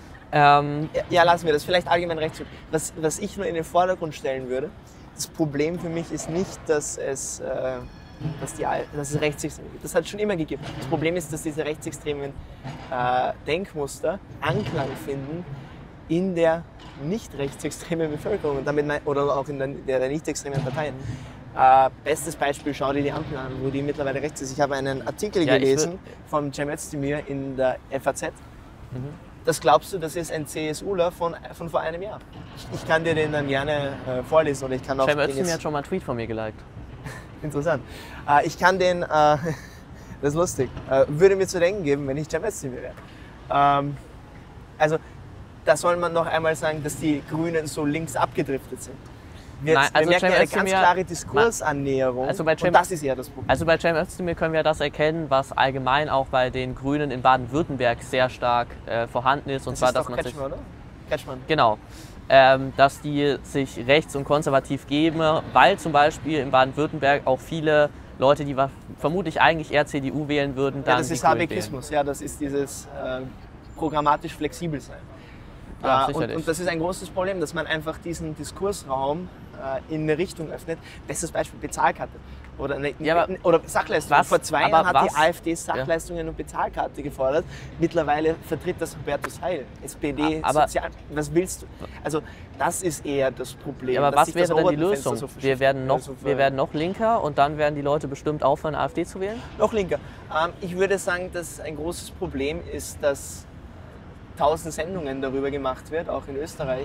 Ja, lassen wir das. Vielleicht allgemein rechts. Was ich nur in den Vordergrund stellen würde, das Problem für mich ist nicht, dass es Rechtsextreme gibt. Das hat es schon immer gegeben. Das Problem ist, dass diese rechtsextremen Denkmuster Anklang finden in der nicht rechtsextremen Bevölkerung und oder auch in der nicht extremen Parteien. Bestes Beispiel, schau dir die Ampel an, wo die mittlerweile rechts ist. Ich habe einen Artikel gelesen von Cem Özdemir in der FAZ. Das glaubst du, das ist ein CSUler von vor einem Jahr. Ich kann dir den dann gerne vorlesen. Oder ich kann auch Cem Özdemir hat schon mal einen Tweet von mir geliked. Interessant. Ich kann den, das ist lustig, würde mir zu denken geben, wenn ich Cem Özdemir wäre. Also, da soll man noch einmal sagen, dass die Grünen so links abgedriftet sind. Wir merken eine ganz klare Diskursannäherung und das ist ja das Problem. Also bei Cem Özdemir können wir das erkennen, was allgemein auch bei den Grünen in Baden-Württemberg sehr stark vorhanden ist. Und zwar, dass man Kretschmann, oder? Kretschmann. Genau. Dass die sich rechts und konservativ geben, weil zum Beispiel in Baden-Württemberg auch viele Leute, die vermutlich eigentlich eher CDU wählen würden, dann das ist Habeckismus, ja, das ist dieses programmatisch flexibel sein. Ja, und das ist ein großes Problem, dass man einfach diesen Diskursraum in eine Richtung öffnet. Bestes Beispiel Bezahlkarte oder Sachleistungen. Vor 2 Jahren hat die AfD Sachleistungen und Bezahlkarte gefordert. Mittlerweile vertritt das Hubertus Heil, SPD, Sozial. Was willst du? Also das ist eher das Problem. Ja, aber was wäre denn die Lösung? Wir werden noch linker und dann werden die Leute bestimmt aufhören, AfD zu wählen? Noch linker. Ich würde sagen, dass ein großes Problem ist, dass 1000 Sendungen darüber gemacht wird, auch in Österreich,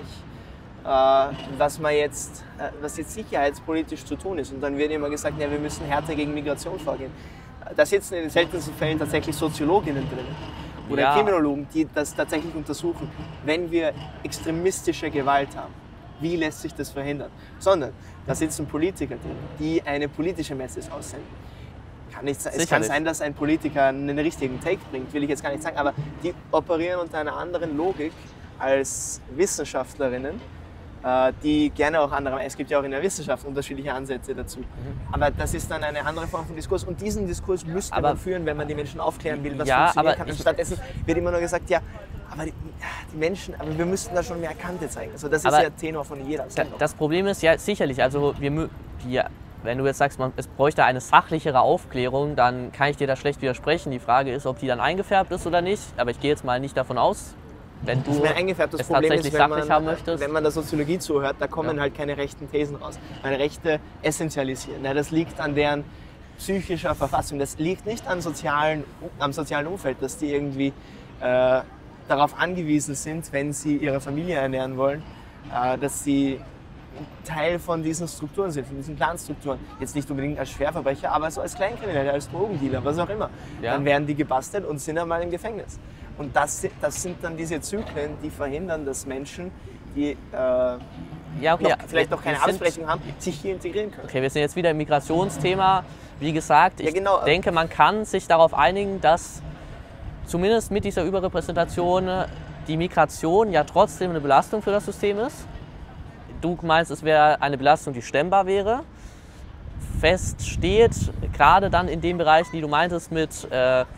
was jetzt sicherheitspolitisch zu tun ist. Und dann wird immer gesagt, ja, wir müssen härter gegen Migration vorgehen. Da sitzen in den seltensten Fällen tatsächlich Soziologinnen drin oder Kriminologen, die das tatsächlich untersuchen. Wenn wir extremistische Gewalt haben, wie lässt sich das verhindern? Sondern da sitzen Politiker drin, die eine politische Message aussenden. Es kann sein, dass ein Politiker einen richtigen Take bringt, will ich jetzt gar nicht sagen, aber die operieren unter einer anderen Logik als Wissenschaftlerinnen, die gerne auch es gibt ja auch in der Wissenschaft unterschiedliche Ansätze dazu. Aber das ist dann eine andere Form von Diskurs und diesen Diskurs müsste man führen, wenn man die Menschen aufklären will, was funktionieren kann. Und stattdessen wird immer nur gesagt, ja, aber die Menschen, aber wir müssten da schon mehr Kante zeigen. Also das ist ja Tenor von jeder Sendung. Das Problem ist ja sicherlich, also wenn du jetzt sagst, es bräuchte eine sachlichere Aufklärung, dann kann ich dir da schlecht widersprechen. Die Frage ist, ob die dann eingefärbt ist oder nicht. Aber ich gehe jetzt mal nicht davon aus, wenn du es tatsächlich sachlich haben möchtest. Wenn man der Soziologie zuhört, da kommen halt keine rechten Thesen raus. Weil Rechte essentialisieren. Ja, das liegt an deren psychischer Verfassung. Das liegt nicht am sozialen Umfeld, dass die irgendwie darauf angewiesen sind, wenn sie ihre Familie ernähren wollen, dass sie Teil von diesen Strukturen sind, von diesen Clanstrukturen. Jetzt nicht unbedingt als Schwerverbrecher, aber so als Kleinkrimineller, als Drogendealer, was auch immer. Ja. Dann werden die gebastelt und sind einmal im Gefängnis. Und das sind dann diese Zyklen, die verhindern, dass Menschen, die vielleicht noch keine Arbeitsberechtigung haben, sich hier integrieren können. Okay, wir sind jetzt wieder im Migrationsthema. Wie gesagt, ich denke, man kann sich darauf einigen, dass zumindest mit dieser Überrepräsentation die Migration ja trotzdem eine Belastung für das System ist. Du meinst, es wäre eine Belastung, die stemmbar wäre. Fest steht, gerade dann in den Bereichen, die du meintest, mit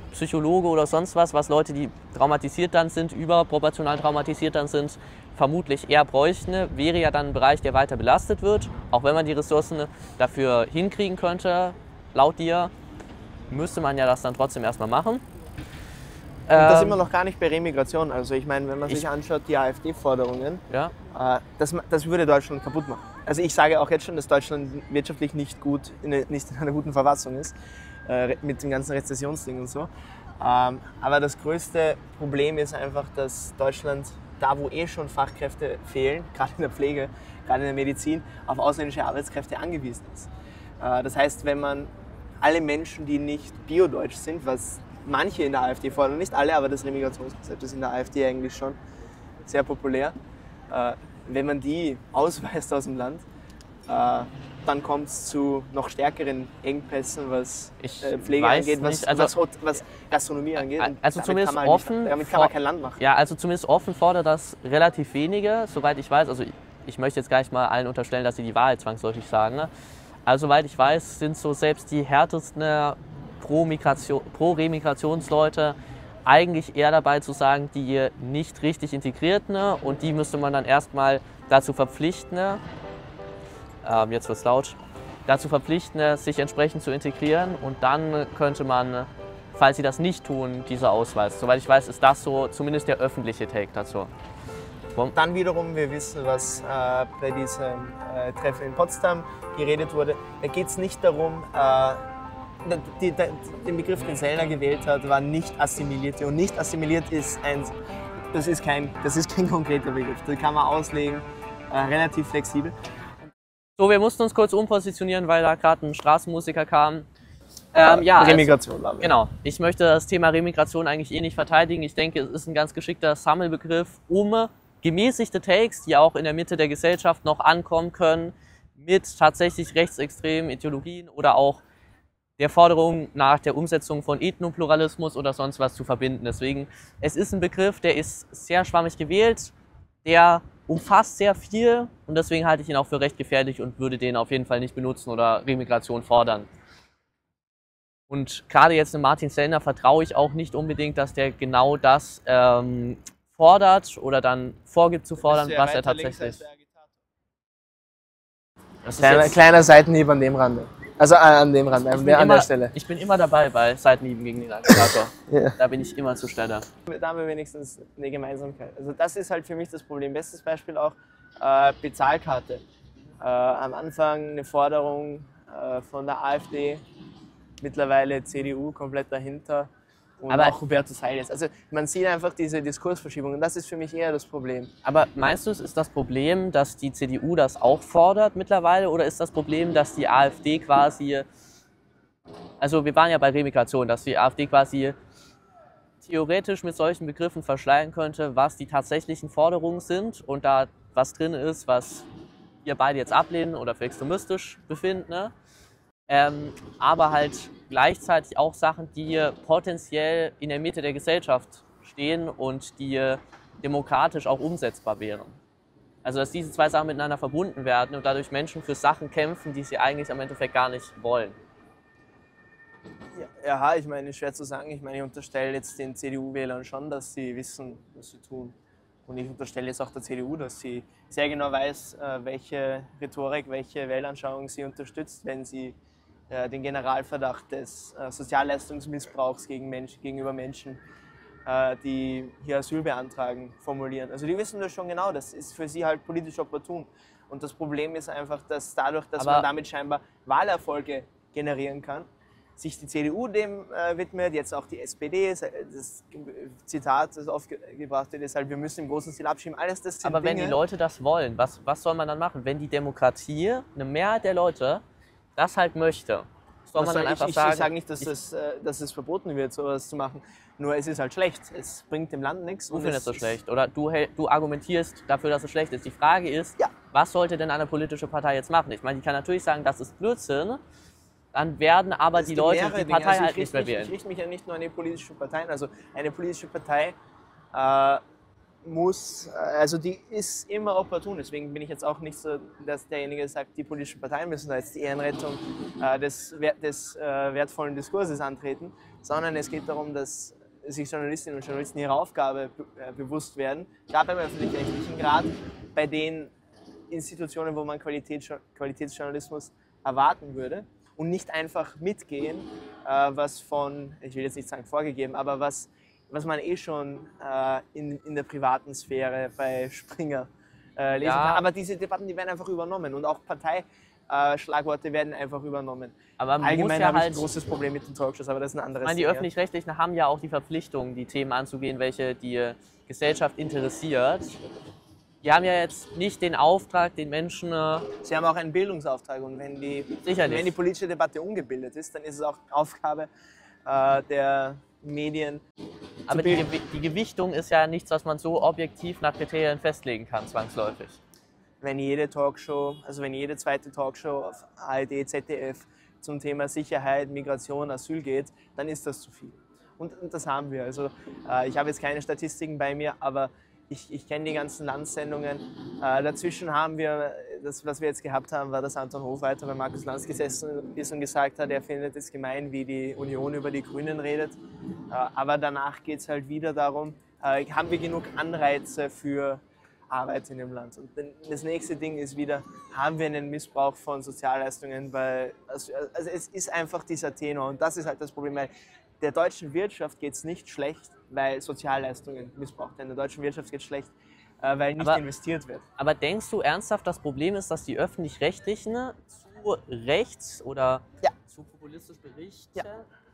Psychologe oder sonst was Leute, die traumatisiert dann sind, überproportional traumatisiert dann sind, vermutlich eher bräuchten, wäre ja dann ein Bereich, der weiter belastet wird. Auch wenn man die Ressourcen dafür hinkriegen könnte, laut dir, müsste man ja das dann trotzdem erstmal machen. Und da sind wir noch gar nicht bei Remigration. Also ich meine, wenn man sich anschaut, die AfD-Forderungen, ja? das würde Deutschland kaputt machen. Also ich sage auch jetzt schon, dass Deutschland wirtschaftlich nicht in einer guten Verfassung ist, mit dem ganzen Rezessionsding und so. Aber das größte Problem ist einfach, dass Deutschland, da wo schon Fachkräfte fehlen, gerade in der Pflege, gerade in der Medizin, auf ausländische Arbeitskräfte angewiesen ist. Das heißt, wenn man alle Menschen, die nicht biodeutsch sind, was manche in der AfD fordern, nicht alle, aber das Remigrationskonzept ist in der AfD eigentlich schon sehr populär. Wenn man die ausweist aus dem Land, dann kommt es zu noch stärkeren Engpässen, was Pflege angeht, was Gastronomie angeht. Also zumindest damit kann man kein Land machen. Ja, also zumindest offen fordert das relativ wenige, soweit ich weiß. Also ich möchte jetzt gleich mal allen unterstellen, dass sie die Wahrheit zwangsläufig sagen. Ne? Also soweit ich weiß, sind so selbst die härtesten Pro-Remigrationsleute eigentlich eher dabei zu sagen, die nicht richtig Integrierten, und die müsste man dann erstmal dazu verpflichten, jetzt wird's laut, dazu verpflichten, sich entsprechend zu integrieren, und dann könnte man, falls sie das nicht tun, dieser Ausweis. Soweit ich weiß, ist das so zumindest der öffentliche Take dazu. Dann wiederum, wir wissen, was bei diesem Treffen in Potsdam geredet wurde. Da geht es nicht darum, den Begriff, den Sellner gewählt hat, war nicht assimiliert. Und nicht assimiliert ist kein konkreter Begriff. Das kann man auslegen, relativ flexibel. So, wir mussten uns kurz umpositionieren, weil da gerade ein Straßenmusiker kam. Remigration. Also, genau. Ich möchte das Thema Remigration eigentlich nicht verteidigen. Ich denke, es ist ein ganz geschickter Sammelbegriff, um gemäßigte Takes, die auch in der Mitte der Gesellschaft noch ankommen können, mit tatsächlich rechtsextremen Ideologien oder auch der Forderung nach der Umsetzung von Ethnopluralismus oder sonst was zu verbinden. Deswegen, es ist ein Begriff, der ist sehr schwammig gewählt, der umfasst sehr viel, und deswegen halte ich ihn auch für recht gefährlich und würde den auf jeden Fall nicht benutzen oder Remigration fordern. Und gerade jetzt in Martin Sellner vertraue ich auch nicht unbedingt, dass der genau das fordert oder dann vorgibt zu fordern, was er tatsächlich... Kleiner Seitenhieb an dem Rande. Also an dem Rand, an der Stelle. Ich bin immer dabei bei Seitenhieben gegen den Agitator. Ja. Da bin ich immer zur Stelle. Da haben wir wenigstens eine Gemeinsamkeit. Also das ist halt für mich das Problem. Bestes Beispiel auch Bezahlkarte. Am Anfang eine Forderung von der AfD, mittlerweile CDU komplett dahinter. Und aber auch Hubertus Heil. Also man sieht einfach diese Diskursverschiebung, und das ist für mich eher das Problem. Aber meinst du, es ist das Problem, dass die CDU das auch fordert mittlerweile, oder ist das Problem, dass die AfD quasi, also wir waren ja bei Remigration, dass die AfD quasi theoretisch mit solchen Begriffen verschleiern könnte, was die tatsächlichen Forderungen sind, und da was drin ist, was wir beide jetzt ablehnen oder für extremistisch befinden, ne? Aber halt gleichzeitig auch Sachen, die potenziell in der Mitte der Gesellschaft stehen und die demokratisch auch umsetzbar wären. Also dass diese zwei Sachen miteinander verbunden werden und dadurch Menschen für Sachen kämpfen, die sie eigentlich am Endeffekt gar nicht wollen. Ja, ich meine, schwer zu sagen. Ich meine, ich unterstelle jetzt den CDU-Wählern schon, dass sie wissen, was sie tun. Und ich unterstelle jetzt auch der CDU, dass sie sehr genau weiß, welche Rhetorik, welche Weltanschauung sie unterstützt, wenn sie den Generalverdacht des Sozialleistungsmissbrauchs gegenüber Menschen, die hier Asyl beantragen, formulieren. Also die wissen das schon genau, das ist für sie halt politisch opportun. Und das Problem ist einfach, dass dadurch, dass man damit scheinbar Wahlerfolge generieren kann, sich die CDU dem widmet, jetzt auch die SPD, das Zitat, das oft gebracht wird, ist halt, wir müssen im großen Stil abschieben, alles das sind Aber wenn Dinge, die Leute das wollen, was soll man dann machen? Wenn die Demokratie, eine Mehrheit der Leute, das halt möchte, soll man dann einfach sagen... Ich sage nicht, dass es verboten wird, sowas zu machen, nur es ist halt schlecht, es bringt dem Land nichts. Du findest es so schlecht, oder du argumentierst dafür, dass es schlecht ist. Die Frage ist, was sollte denn eine politische Partei jetzt machen? Ich meine, die kann natürlich sagen, das ist Blödsinn, dann werden aber die Leute die Partei halt nicht mehr wählen. Ich richte mich ja nicht nur an die politischen Parteien, also eine politische Partei die ist immer opportun, deswegen bin ich jetzt auch nicht so, dass derjenige sagt, die politischen Parteien müssen da jetzt die Ehrenrettung des wertvollen Diskurses antreten, sondern es geht darum, dass sich Journalistinnen und Journalisten ihrer Aufgabe bewusst werden, gerade beim öffentlich-rechtlichen, gerade bei den Institutionen, wo man Qualitätsjournalismus erwarten würde und nicht einfach mitgehen, was von, ich will jetzt nicht sagen vorgegeben, aber was man eh schon in der privaten Sphäre bei Springer lesen kann. Aber diese Debatten, die werden einfach übernommen und auch Parteischlagworte werden einfach übernommen. Aber allgemein habe ich ein großes Problem mit den Talkshows, aber das ist ein anderes Thema. Die Öffentlich-Rechtlichen haben ja auch die Verpflichtung, die Themen anzugehen, welche die Gesellschaft interessiert. Die haben ja jetzt nicht den Auftrag, den Menschen... Sie haben auch einen Bildungsauftrag und wenn die politische Debatte ungebildet ist, dann ist es auch Aufgabe der Medien. Aber die Gewichtung ist ja nichts, was man so objektiv nach Kriterien festlegen kann, zwangsläufig. Wenn jede Talkshow, also wenn jede zweite Talkshow auf ARD, ZDF zum Thema Sicherheit, Migration, Asyl geht, dann ist das zu viel. Und das haben wir. Also ich habe jetzt keine Statistiken bei mir, aber ich kenne die ganzen Landsendungen. Dazwischen haben wir, das, was wir jetzt gehabt haben, war, dass Anton Hofreiter bei Markus Lanz gesessen ist und gesagt hat, er findet es gemein, wie die Union über die Grünen redet. Aber danach geht es halt wieder darum, haben wir genug Anreize für Arbeit in dem Land. Und das nächste Ding ist wieder, haben wir einen Missbrauch von Sozialleistungen? Also es ist einfach dieser Tenor und das ist halt das Problem, weil der deutschen Wirtschaft geht es nicht schlecht, weil Sozialleistungen missbraucht werden. Der deutschen Wirtschaft geht es schlecht, weil nicht investiert wird. Aber denkst du ernsthaft, das Problem ist, dass die Öffentlich-Rechtlichen zu rechts oder zu populistisch berichten? Ja.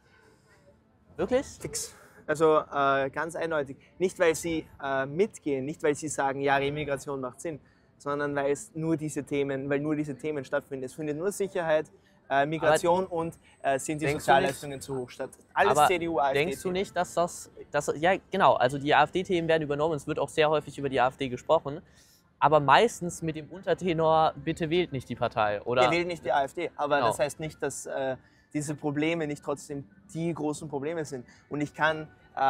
Wirklich? Fix. Also ganz eindeutig. Nicht, weil sie mitgehen, nicht, weil sie sagen, ja, Remigration macht Sinn, sondern weil nur diese Themen stattfinden. Es findet nur Sicherheit, Migration und sind die Sozialleistungen zu hoch statt. Alles CDU, AfD. Denkst du nicht, dass das... Ja, genau, also die AfD-Themen werden übernommen, es wird auch sehr häufig über die AfD gesprochen, aber meistens mit dem Untertenor, bitte wählt nicht die Partei, oder? Ja, wählt nicht die AfD, aber das heißt nicht, dass diese Probleme nicht trotzdem die großen Probleme sind. Und ich kann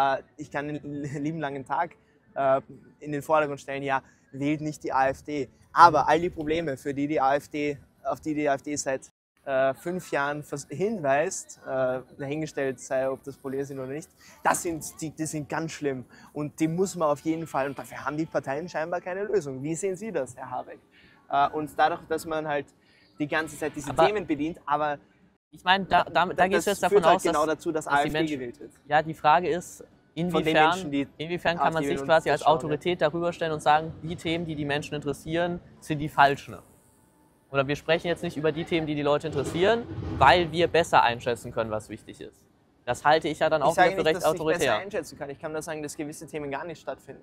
den lieben langen Tag in den Vordergrund stellen, ja, wählt nicht die AfD. Aber all die Probleme, auf die die AfD seit 5 Jahren hinweist, dahingestellt sei, ob das Polier sind oder nicht, die sind ganz schlimm. Und die muss man auf jeden Fall, und dafür haben die Parteien scheinbar keine Lösung. Wie sehen Sie das, Herr Habeck? Und dadurch, dass man halt die ganze Zeit diese Themen bedient, aber ich meine, da geht es jetzt davon aus, genau dazu, dass AfD gewählt wird. Ja, die Frage ist, inwiefern kann man sich quasi als Autorität darüber stellen und sagen, die Themen, die die Menschen interessieren, sind die falschen. Oder wir sprechen jetzt nicht über die Themen, die die Leute interessieren, weil wir besser einschätzen können, was wichtig ist. Das halte ich ja dann auch wieder für recht autoritär. Ich besser einschätzen kann. Ich kann nur sagen, dass gewisse Themen gar nicht stattfinden.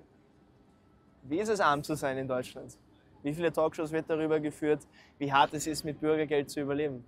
Wie ist es, arm zu sein in Deutschland? Wie viele Talkshows wird darüber geführt, wie hart es ist, mit Bürgergeld zu überleben?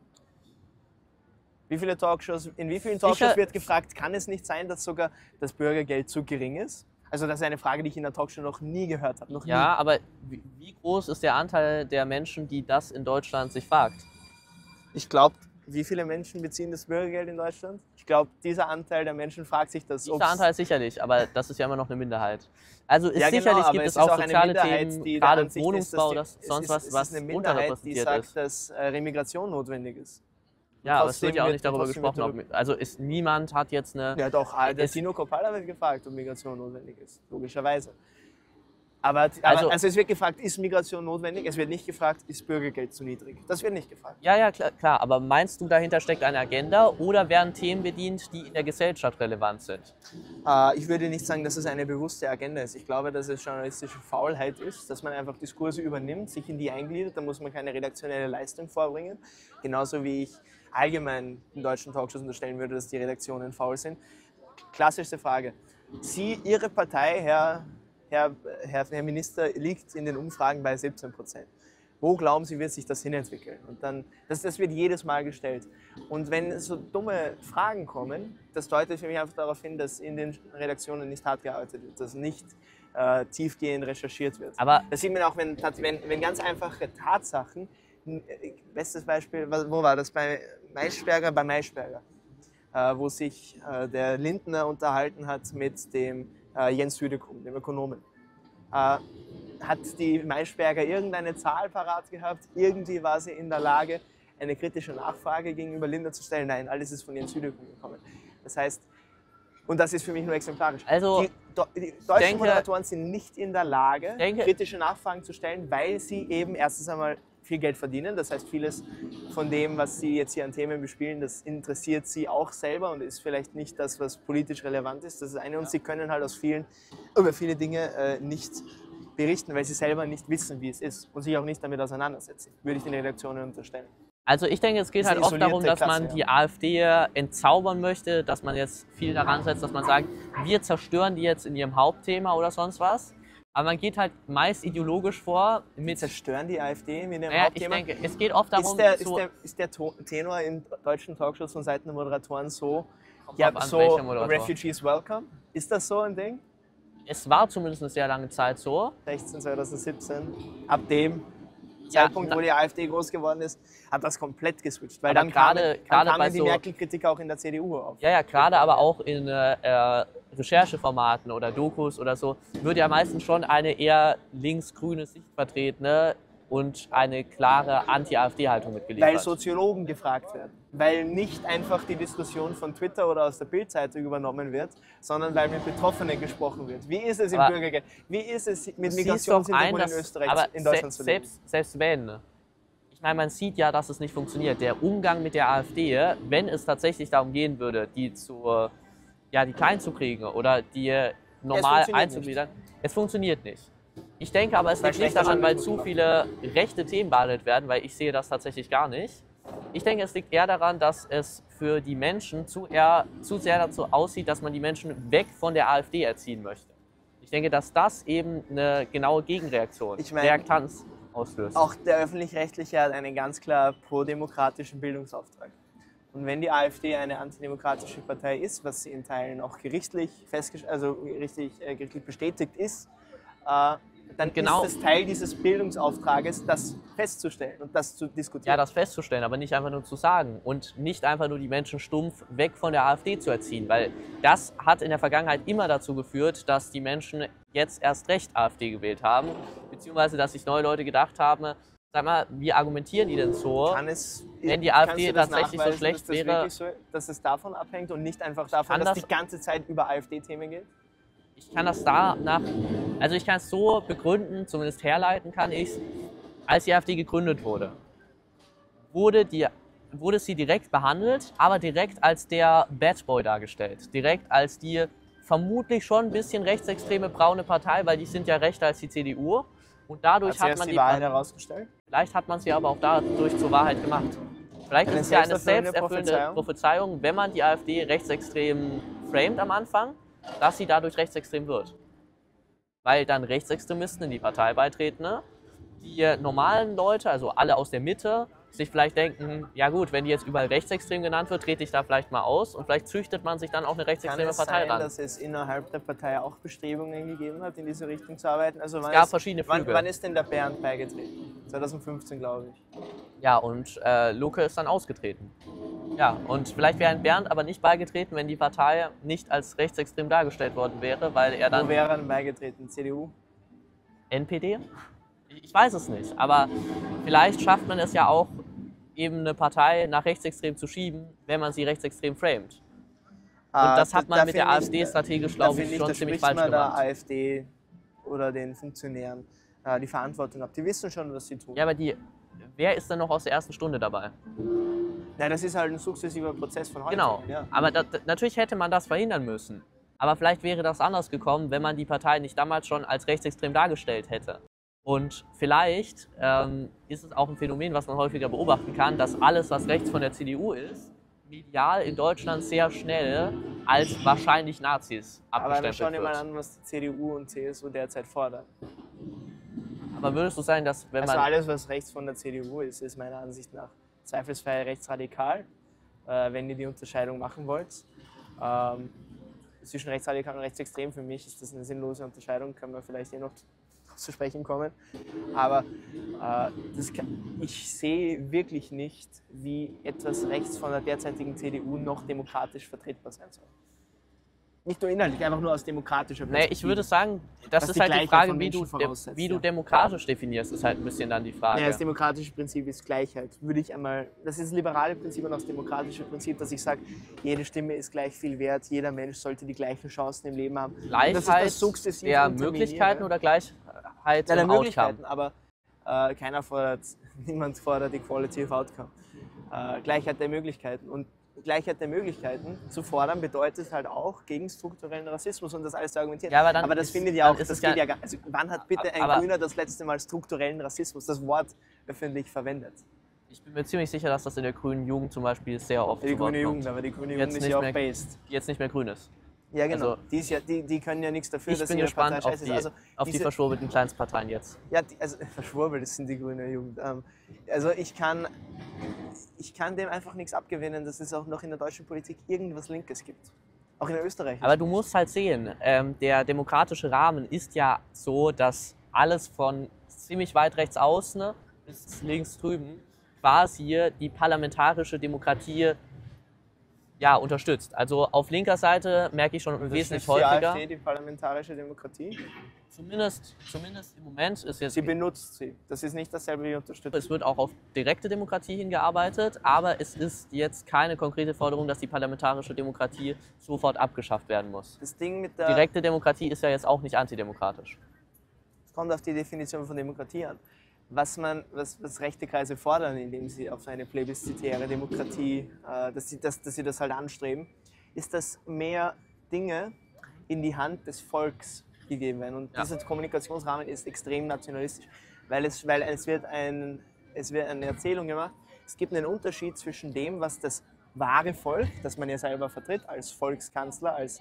In wie vielen Talkshows wird gefragt, kann es nicht sein, dass sogar das Bürgergeld zu gering ist? Also das ist eine Frage, die ich in der Talkshow noch nie gehört habe. Ja, aber wie groß ist der Anteil der Menschen, die das in Deutschland sich fragt? Ich glaube, wie viele Menschen beziehen das Bürgergeld in Deutschland? Ich glaube, dieser Anteil der Menschen fragt sich das. Dieser Anteil ist sicherlich, aber das ist ja immer noch eine Minderheit. Also sicherlich gibt es auch soziale Themen, gerade Wohnungsbau, sonst was unterrepräsentiert ist. Die sagt, dass Remigration notwendig ist. Ja, aber es wird ja auch nicht darüber gesprochen. Also niemand hat jetzt eine... Ja doch, der Tino Kopala wird gefragt, ob Migration notwendig ist, logischerweise. Aber es wird gefragt, ist Migration notwendig? Es wird nicht gefragt, ist Bürgergeld zu niedrig? Das wird nicht gefragt. Ja, klar. Aber meinst du, dahinter steckt eine Agenda oder werden Themen bedient, die in der Gesellschaft relevant sind? Ich würde nicht sagen, dass es eine bewusste Agenda ist. Ich glaube, dass es journalistische Faulheit ist, dass man einfach Diskurse übernimmt, sich in die eingliedert. Da muss man keine redaktionelle Leistung vorbringen. Genauso wie ich allgemein in deutschen Talkshows unterstellen würde, dass die Redaktionen faul sind. Klassischste Frage. Sie, Ihre Partei, Herr Minister, liegt in den Umfragen bei 17%. Wo glauben Sie, wird sich das hinentwickeln? Und dann, das wird jedes Mal gestellt. Und wenn so dumme Fragen kommen, das deutet für mich einfach darauf hin, dass in den Redaktionen nicht hart gearbeitet wird, dass nicht tiefgehend recherchiert wird. Aber das sieht man auch, wenn ganz einfache Tatsachen, bestes Beispiel, wo war das? Bei Maischberger, wo sich der Lindner unterhalten hat mit dem Jens Südekum, dem Ökonomen. Hat die Maischberger irgendeine Zahl parat gehabt? Irgendwie war sie in der Lage, eine kritische Nachfrage gegenüber Lindner zu stellen? Nein, alles ist von Jens Südekum gekommen. Das heißt, Und das ist für mich nur exemplarisch. Also, Die deutschen denke- Moderatoren sind nicht in der Lage, denke- kritische Nachfragen zu stellen, weil sie eben erstens einmal viel Geld verdienen. Das heißt, vieles von dem, was sie jetzt hier an Themen bespielen, das interessiert sie auch selber und ist vielleicht nicht das, was politisch relevant ist. Das ist eine. Und sie können halt über viele Dinge nicht berichten, weil sie selber nicht wissen, wie es ist und sich auch nicht damit auseinandersetzen, würde ich den Redaktionen unterstellen. Also ich denke, es geht Das ist halt eine oft darum, dass isolierte man Klasse, die AfD entzaubern möchte, dass man jetzt viel daran setzt, dass man sagt, wir zerstören die jetzt in ihrem Hauptthema oder sonst was. Aber man geht halt meist ideologisch vor. Zerstören die AfD mit dem Naja, ich Hauptthema? denke, es geht oft darum, Ist der Tenor in deutschen Talkshows von Seiten der Moderatoren so, Kommt ja, drauf an, so welcher Moderator. Refugees welcome? Ist das so ein Ding? es war zumindest eine sehr lange Zeit so. 2017, ab dem Ja, Zeitpunkt, wo die AfD groß geworden ist, hat das komplett geswitcht. Weil Aber dann gerade kamen bei die so- Merkel-Kritiker auch in der CDU auf. Ja, gerade aber auch in Rechercheformaten oder Dokus oder so wird ja meistens schon eine eher linksgrüne Sicht vertreten, ne? Und eine klare Anti-AfD-Haltung mitgeliefert. Weil Soziologen gefragt werden. Weil nicht einfach die Diskussion von Twitter oder aus der Bild-Zeitung übernommen wird, sondern weil mit Betroffenen gesprochen wird. Wie ist es im Aber Bürgergeld? Wie ist es mit Du siehst doch Migrationshintergrund ein, in Österreich, aber in Deutschland zu leben? selbst wenn, ne? Ich meine, man sieht ja, dass es nicht funktioniert. Der Umgang mit der AfD, wenn es tatsächlich darum gehen würde, die klein zu kriegen oder die normal funktioniert einzugliedern, es funktioniert nicht. Ich denke aber, es Weil liegt nicht schlechter daran, weil Journalismus zu viele rechte Themen behandelt werden, weil ich sehe das tatsächlich gar nicht. Ich denke, es liegt eher daran, dass es für die Menschen zu sehr dazu aussieht, dass man die Menschen weg von der AfD erziehen möchte. Ich denke, dass das eben eine genaue Gegenreaktion, Ich meine- Reaktanz auslöst. Auch der Öffentlich-Rechtliche hat einen ganz klar pro-demokratischen Bildungsauftrag. Und wenn die AfD eine antidemokratische Partei ist, was sie in Teilen auch gerichtlich gerichtlich bestätigt ist, dann Genau. ist es Teil dieses Bildungsauftrages, das festzustellen und das zu diskutieren. Ja, das festzustellen, aber nicht einfach nur zu sagen und nicht einfach nur die Menschen stumpf weg von der AfD zu erziehen, weil das hat in der Vergangenheit immer dazu geführt, dass die Menschen jetzt erst recht AfD gewählt haben, beziehungsweise dass sich neue Leute gedacht haben, sag mal, wie argumentieren die denn so? Wenn die AfD kannst du das nachweislich so nachweisen, schlecht dass das wäre- wirklich so, dass es davon abhängt und nicht einfach davon, dass Anders- die ganze Zeit über AfD-Themen geht? Ich kann das ich kann es so begründen, zumindest herleiten kann ich es, als die AfD gegründet wurde, wurde sie direkt behandelt, aber direkt als der Bad Boy dargestellt. Direkt als die vermutlich schon ein bisschen rechtsextreme braune Partei, weil die sind ja rechter als die CDU. Und dadurch hat man die Wahrheit herausgestellt? vielleicht hat man sie aber auch dadurch zur Wahrheit gemacht. Vielleicht Eine ist es ja eine selbsterfüllende selbsterfüllende Prophezeiung, wenn man die AfD rechtsextrem framet am Anfang, dass sie dadurch rechtsextrem wird. Weil dann Rechtsextremisten in die Partei beitreten, ne? Die normalen Leute, also alle aus der Mitte, sich vielleicht denken, ja gut, wenn die jetzt überall rechtsextrem genannt wird, trete ich da vielleicht mal aus und vielleicht züchtet man sich dann auch eine Kann rechtsextreme es Partei sein, ran. dass es innerhalb der Partei auch Bestrebungen gegeben hat, in diese Richtung zu arbeiten? Also Es gab verschiedene Flüge. Wann ist denn der Bernd beigetreten? 2015, glaube ich. Ja, und Luke ist dann ausgetreten. Ja, und vielleicht wäre ein Bernd aber nicht beigetreten, wenn die Partei nicht als rechtsextrem dargestellt worden wäre, weil er Wo dann wäre er denn beigetreten? CDU? NPD? Ich weiß es nicht, aber vielleicht schafft man es ja auch, eben eine Partei nach rechtsextrem zu schieben, wenn man sie rechtsextrem framet. Und das hat man mit der AfD strategisch, glaube ich, schon ziemlich falsch Da gemacht. der AfD oder den Funktionären die Verantwortung ab. Die wissen schon, was sie tun. Ja, aber wer ist denn noch aus der ersten Stunde dabei? Ja, das ist halt ein sukzessiver Prozess von heute. Genau, Ja. aber natürlich hätte man das verhindern müssen. Aber vielleicht wäre das anders gekommen, wenn man die Partei nicht damals schon als rechtsextrem dargestellt hätte. Und vielleicht ist es auch ein Phänomen, was man häufiger beobachten kann, dass alles, was rechts von der CDU ist, medial in Deutschland sehr schnell als wahrscheinlich Nazis Aber wir abgestempelt schauen dir mal wird. an, was die CDU und CSU derzeit fordern. Aber würdest du sagen, dass wenn Also man... alles, was rechts von der CDU ist meiner Ansicht nach zweifelsfrei rechtsradikal, wenn ihr die Unterscheidung machen wollt. Zwischen rechtsradikal und rechtsextrem, für mich ist das eine sinnlose Unterscheidung, können wir vielleicht noch zu sprechen kommen. Aber ich sehe wirklich nicht, wie etwas rechts von der derzeitigen CDU noch demokratisch vertretbar sein soll. Nicht nur inhaltlich, einfach nur aus demokratischer Nee, Perspektive. ich würde sagen, das Was ist die halt die Gleichheit Frage, von wie Menschen du voraussetzt, ja. demokratisch definierst, ist halt ein bisschen dann die Frage. Naja, das demokratische Prinzip ist Gleichheit. Würde ich einmal, das ist das liberale Prinzip und das demokratische Prinzip, dass ich sage, jede Stimme ist gleich viel wert, jeder Mensch sollte die gleichen Chancen im Leben haben. Und dass ich Gleichheit das sukzessiv der unterminiere. Möglichkeiten oder Gleichheit Ja, der im Outcome? Möglichkeiten, aber niemand fordert Equality of Outcome. Gleichheit der Möglichkeiten. Und Gleichheit der Möglichkeiten zu fordern bedeutet halt auch gegen strukturellen Rassismus und das alles zu argumentieren. Ja, aber das ist- findet ja auch, dann ist das es geht ja- ja gar, also wann hat bitte ein aber- Grüner das letzte Mal strukturellen Rassismus, das Wort öffentlich verwendet? Ich bin mir ziemlich sicher, dass das in der grünen Jugend zum Beispiel sehr oft Die zu Wort grüne kommt, Jugend, aber die grüne Jetzt Jugend ist nicht ja auch mehr- based. die jetzt nicht mehr grün ist. Ja, genau. Also- die können ja nichts dafür, Ich dass bin ihre gespannt Partei auf scheiße die, ist. Also auf die diese- verschwurbelten Kleinstparteien jetzt. Ja, also verschwurbelt, das sind die grüne Jugend. Also ich kann dem einfach nichts abgewinnen, dass es auch noch in der deutschen Politik irgendwas Linkes gibt. Auch in der Österreich. Aber du musst halt sehen, der demokratische Rahmen ist ja so, dass alles von ziemlich weit rechts außen bis links drüben quasi die parlamentarische Demokratie ja, unterstützt. Also auf linker Seite merke ich schon wesentlich die häufiger. AfD die parlamentarische Demokratie. Zumindest im Moment ist jetzt. Sie benutzt sie. Das ist nicht dasselbe wie unterstützt. Es wird auch auf direkte Demokratie hingearbeitet, aber es ist jetzt keine konkrete Forderung, dass die parlamentarische Demokratie sofort abgeschafft werden muss. Das Ding mit der... Direkte Demokratie ist ja jetzt auch nicht antidemokratisch. Es kommt auf die Definition von Demokratie an. Was rechte Kreise fordern, indem sie auf eine plebiszitäre Demokratie, dass sie das halt anstreben, ist, dass mehr Dinge in die Hand des Volks gegeben werden. Und dieser Kommunikationsrahmen ist extrem nationalistisch, weil es wird eine Erzählung gemacht. Es gibt einen Unterschied zwischen dem, was das wahre Volk, das man ja selber vertritt, als Volkskanzler, als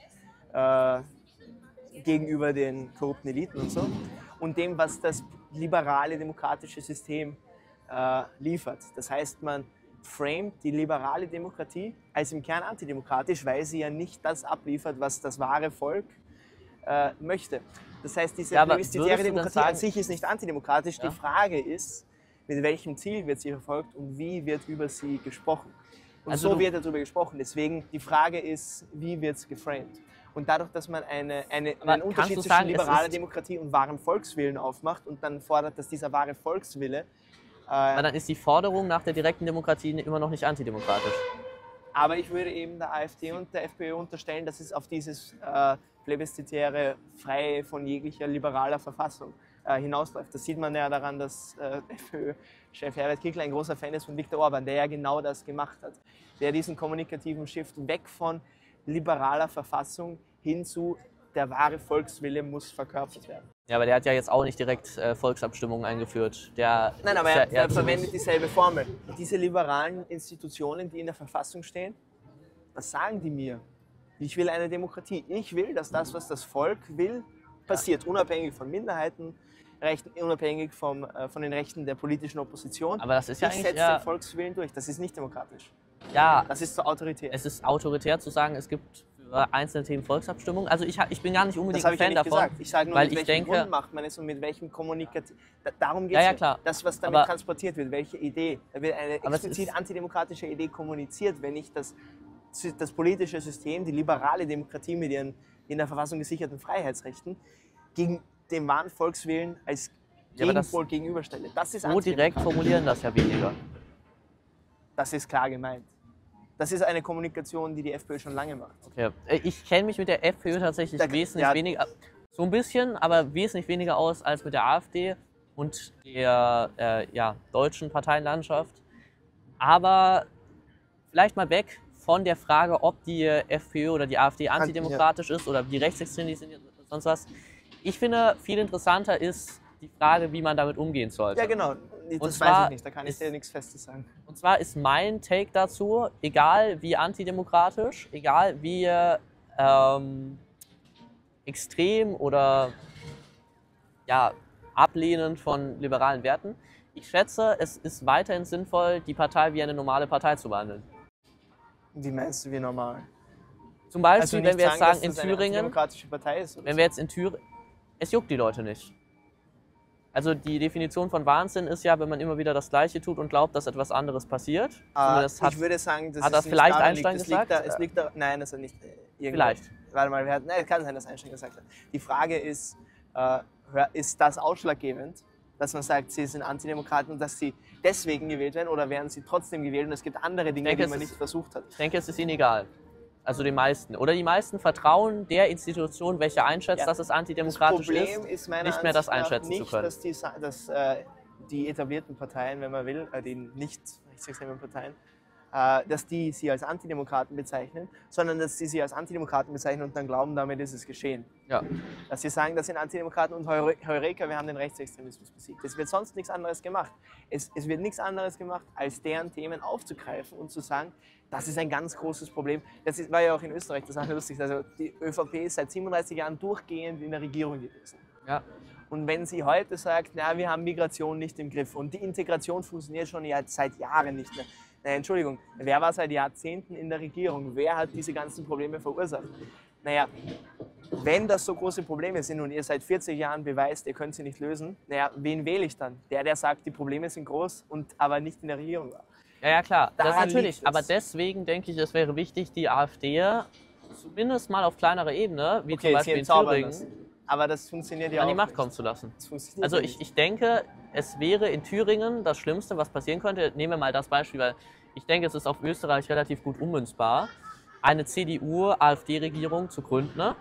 gegenüber den korrupten Eliten und so, und dem, was das liberale demokratische System liefert. Das heißt, man framet die liberale Demokratie als im Kern antidemokratisch, weil sie ja nicht das abliefert, was das wahre Volk möchte. Das heißt, diese Ja, aber plebiszitäre würdest du dann Demokratie an sagen- sich ist nicht antidemokratisch. Ja. Die Frage ist, mit welchem Ziel wird sie verfolgt und wie wird über sie gesprochen. Und Also so du- wird darüber gesprochen. Deswegen die Frage ist, wie wird es geframed? Und dadurch, dass man einen kannst Unterschied du zwischen sagen, es liberaler ist- Demokratie und wahrem Volkswillen aufmacht und dann fordert, dass dieser wahre Volkswille, Aber dann ist die Forderung nach der direkten Demokratie immer noch nicht antidemokratisch. aber ich würde eben der AfD und der FPÖ unterstellen, dass es auf dieses plebiszitäre, frei von jeglicher liberaler Verfassung hinausläuft. Das sieht man ja daran, dass FPÖ-Chef Herbert Kickl ein großer Fan ist von Viktor Orban, der ja genau das gemacht hat. Der diesen kommunikativen Shift weg von liberaler Verfassung hin zu der wahre Volkswille muss verkörpert werden. Ja, aber der hat ja jetzt auch nicht direkt Volksabstimmungen eingeführt. Der Nein, aber ist ja er eher verwendet ziemlich- dieselbe Formel. Diese liberalen Institutionen, die in der Verfassung stehen, was sagen die mir? Ich will eine Demokratie. Ich will, dass das, was das Volk will, passiert. Unabhängig von Minderheitenrechten, unabhängig von den Rechten der politischen Opposition. Aber das ist ja ich eigentlich setze eher- den Volkswillen durch. Das ist nicht demokratisch. Ja, Das ist so autoritär. es ist autoritär zu sagen, es gibt für einzelne Themen Volksabstimmungen. Also ich bin gar nicht unbedingt Das habe ein ich ja Fan nicht davon. gesagt. Ich sage nur, weil mit ich welchem denke- Grund macht man es und mit welchem Kommunikativ... Darum geht Ja, es ja, klar. Das, was damit Aber- transportiert wird, welche Idee. Da wird eine Aber es explizit ist- antidemokratische Idee kommuniziert, wenn ich das politische System, die liberale Demokratie mit ihren in der Verfassung gesicherten Freiheitsrechten gegen den wahren Volkswillen als Ja, aber das- Gegenpol gegenüberstelle. Das ist So direkt antidemokratisch. formulieren das ja weniger. Das ist klar gemeint. Das ist eine Kommunikation, die die FPÖ schon lange macht. Okay. Ich kenne mich mit der FPÖ tatsächlich Da- wesentlich ja. weniger, so ein bisschen, aber wesentlich weniger aus als mit der AfD und der deutschen Parteienlandschaft. Aber vielleicht mal weg von der Frage, ob die FPÖ oder die AfD antidemokratisch ist oder wie rechtsextrem die sind oder sonst was. Ich finde, viel interessanter ist die Frage, wie man damit umgehen sollte. Ja, genau. Das zwar weiß ich nicht. Da kann ich ist- dir nichts Festes sagen. Und zwar ist mein Take dazu, egal wie antidemokratisch, egal wie extrem oder ablehnend von liberalen Werten, ich schätze, es ist weiterhin sinnvoll, die Partei wie eine normale Partei zu behandeln. Wie meinst du, wie normal? Zum Beispiel, Also nicht wenn wir jetzt sagen, dass in das eine Thüringen, antidemokratische Partei ist. Oder wenn wir jetzt in Thüringen, es juckt die Leute nicht. Also die Definition von Wahnsinn ist ja, wenn man immer wieder das Gleiche tut und glaubt, dass etwas anderes passiert. so. Zumindest Ich würde sagen, dass hat es das nicht vielleicht daran Einstein liegt. gesagt? Es liegt da, nein, das hat nicht. Irgendwo. Vielleicht. warte mal, nein, kann sein, dass Einstein gesagt hat. Die Frage ist das ausschlaggebend, dass man sagt, sie sind Antidemokraten und dass sie deswegen gewählt werden oder werden sie trotzdem gewählt und es gibt andere Dinge, die man nicht versucht hat? Ich denke, es ist ihnen egal. Also den meisten. Oder die meisten vertrauen der Institution, welche einschätzt, dass es antidemokratisch ist, nicht mehr das einschätzen zu können. Dass die etablierten Parteien, wenn man will, die nicht rechtsextremen Parteien, dass die sie als Antidemokraten bezeichnen, sondern dass sie als Antidemokraten bezeichnen und dann glauben, damit ist es geschehen. Ja. Dass sie sagen, das sind Antidemokraten und Heureka, wir haben den Rechtsextremismus besiegt. Es wird sonst nichts anderes gemacht. Es wird nichts anderes gemacht, als deren Themen aufzugreifen und zu sagen, das ist ein ganz großes Problem. War ja auch in Österreich, das ist auch lustig. Also die ÖVP ist seit 37 Jahren durchgehend in der Regierung gewesen. Ja. Und wenn sie heute sagt, na, wir haben Migration nicht im Griff und die Integration funktioniert schon seit Jahren nicht mehr. Naja, Entschuldigung, wer war seit Jahrzehnten in der Regierung? Wer hat diese ganzen Probleme verursacht? Naja, wenn das so große Probleme sind und ihr seit 40 Jahren beweist, ihr könnt sie nicht lösen, naja, wen wähle ich dann? Der sagt, die Probleme sind groß und aber nicht in der Regierung war. Ja, klar, das natürlich. liegt es. Aber deswegen denke ich, es wäre wichtig, die AfD zumindest mal auf kleinerer Ebene, wie zum Beispiel in Thüringen, aber das funktioniert ja an auch die Macht nicht. kommen zu lassen. Also Ich denke, es wäre in Thüringen das Schlimmste, was passieren könnte. Nehmen wir mal das Beispiel, weil ich denke, es ist auf Österreich relativ gut ummünzbar, eine CDU-AfD-Regierung zu gründen, ne?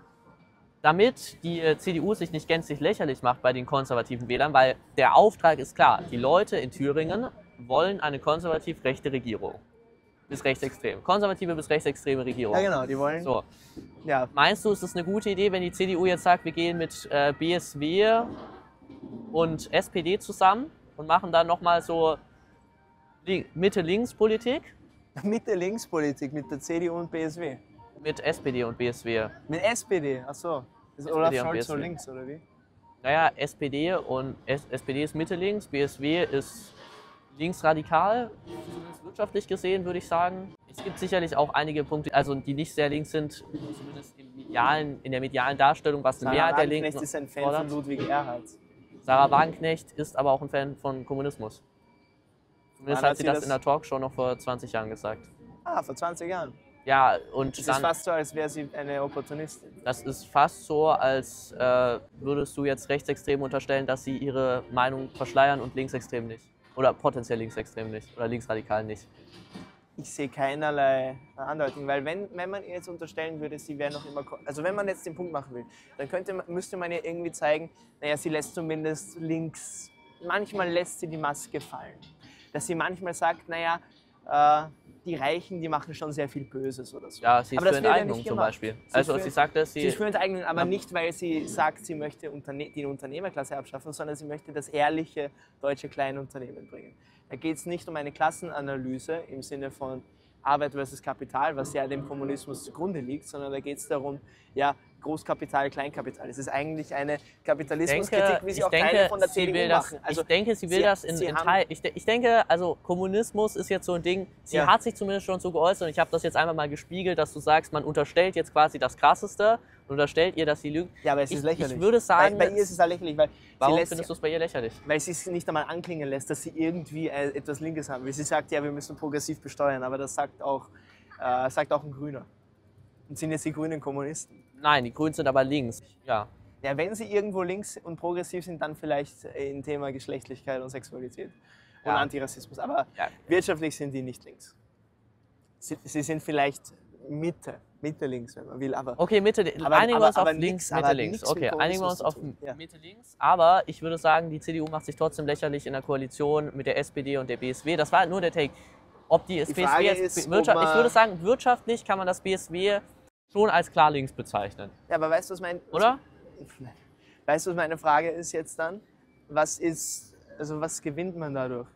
Damit die CDU sich nicht gänzlich lächerlich macht bei den konservativen Wählern, weil der Auftrag ist klar, die Leute in Thüringen wollen eine konservativ-rechte Regierung. Bis rechtsextrem. Konservative bis rechtsextreme Regierung. Ja, genau, die wollen. So. Ja. Meinst du, ist es eine gute Idee, wenn die CDU jetzt sagt, wir gehen mit BSW und SPD zusammen und machen dann nochmal so Mitte-Links-Politik? Mitte-Links-Politik mit der CDU und BSW. Mit SPD und BSW. Mit SPD, ach so. Ist Olaf Scholz so links, oder wie? Naja, SPD ist Mitte-Links, BSW ist linksradikal, zumindest wirtschaftlich gesehen, würde ich sagen. Es gibt sicherlich auch einige Punkte, also die nicht sehr links sind, zumindest in der medialen Darstellung, was eine Mehrheit der Linken ist ein Fan von Ludwig Erhard. Sarah Wagenknecht ist aber auch ein Fan von Kommunismus. Zumindest hat sie das in der Talkshow noch vor 20 Jahren gesagt. Ah, vor 20 Jahren. Ja, und das ist fast so, als wäre sie eine Opportunistin. Das ist fast so, als würdest du jetzt Rechtsextremen unterstellen, dass sie ihre Meinung verschleiern und Linksextremen nicht. Oder potenziell Linksextremen nicht. Oder Linksradikalen nicht. Ich sehe keinerlei Andeutung, weil wenn man ihr jetzt unterstellen würde, sie wäre noch immer... Also wenn man jetzt den Punkt machen will, dann müsste man ihr irgendwie zeigen, naja, sie lässt zumindest links... Manchmal lässt sie die Maske fallen. Dass sie manchmal sagt, naja, die Reichen, die machen schon sehr viel Böses oder so. Ja, sie ist für Enteignung zum Beispiel. Also sie sagt, dass sie ist für Enteignung, aber nicht, weil sie sagt, sie möchte die Unternehmerklasse abschaffen, sondern sie möchte das ehrliche deutsche Kleinunternehmen bringen. Da geht es nicht um eine Klassenanalyse im Sinne von Arbeit versus Kapital, was ja dem Kommunismus zugrunde liegt, sondern da geht es darum, ja, Großkapital, Kleinkapital. Es ist eigentlich eine Kapitalismuskritik, wie sie auch Teile von der CDU machen. Also ich denke, sie will das in Teil. Ich denke, also Kommunismus ist jetzt so ein Ding, sie hat sich zumindest schon so geäußert und ich habe das jetzt einmal mal gespiegelt, dass du sagst, man unterstellt jetzt quasi das Krasseste und unterstellt ihr, dass sie lügt. Ja, aber es ist lächerlich. Ich würde sagen, bei ihr ist es ja lächerlich, weil warum findest du es bei ihr lächerlich? Weil sie es nicht einmal anklingen lässt, dass sie irgendwie etwas Linkes haben will. Sie sagt, ja, wir müssen progressiv besteuern, aber das sagt auch ein Grüner. Und sind jetzt die Grünen Kommunisten? Nein, die Grünen sind aber links, ja. Ja, wenn sie irgendwo links und progressiv sind, dann vielleicht im Thema Geschlechtlichkeit und Sexualität und Antirassismus. Aber wirtschaftlich sind die nicht links. Sie sind vielleicht Mitte links, wenn man will. Aber, okay, einigen wir uns auf links, Mitte links. Okay, einigen wir uns auf Mitte links. Aber ich würde sagen, die CDU macht sich trotzdem lächerlich in der Koalition mit der SPD und der BSW. Das war halt nur der Take. Ob die BSW jetzt ich würde sagen, wirtschaftlich kann man das BSW schon als klar links bezeichnen. Ja, aber weißt du, oder? Weißt du, was meine Frage ist jetzt dann? Was gewinnt man dadurch?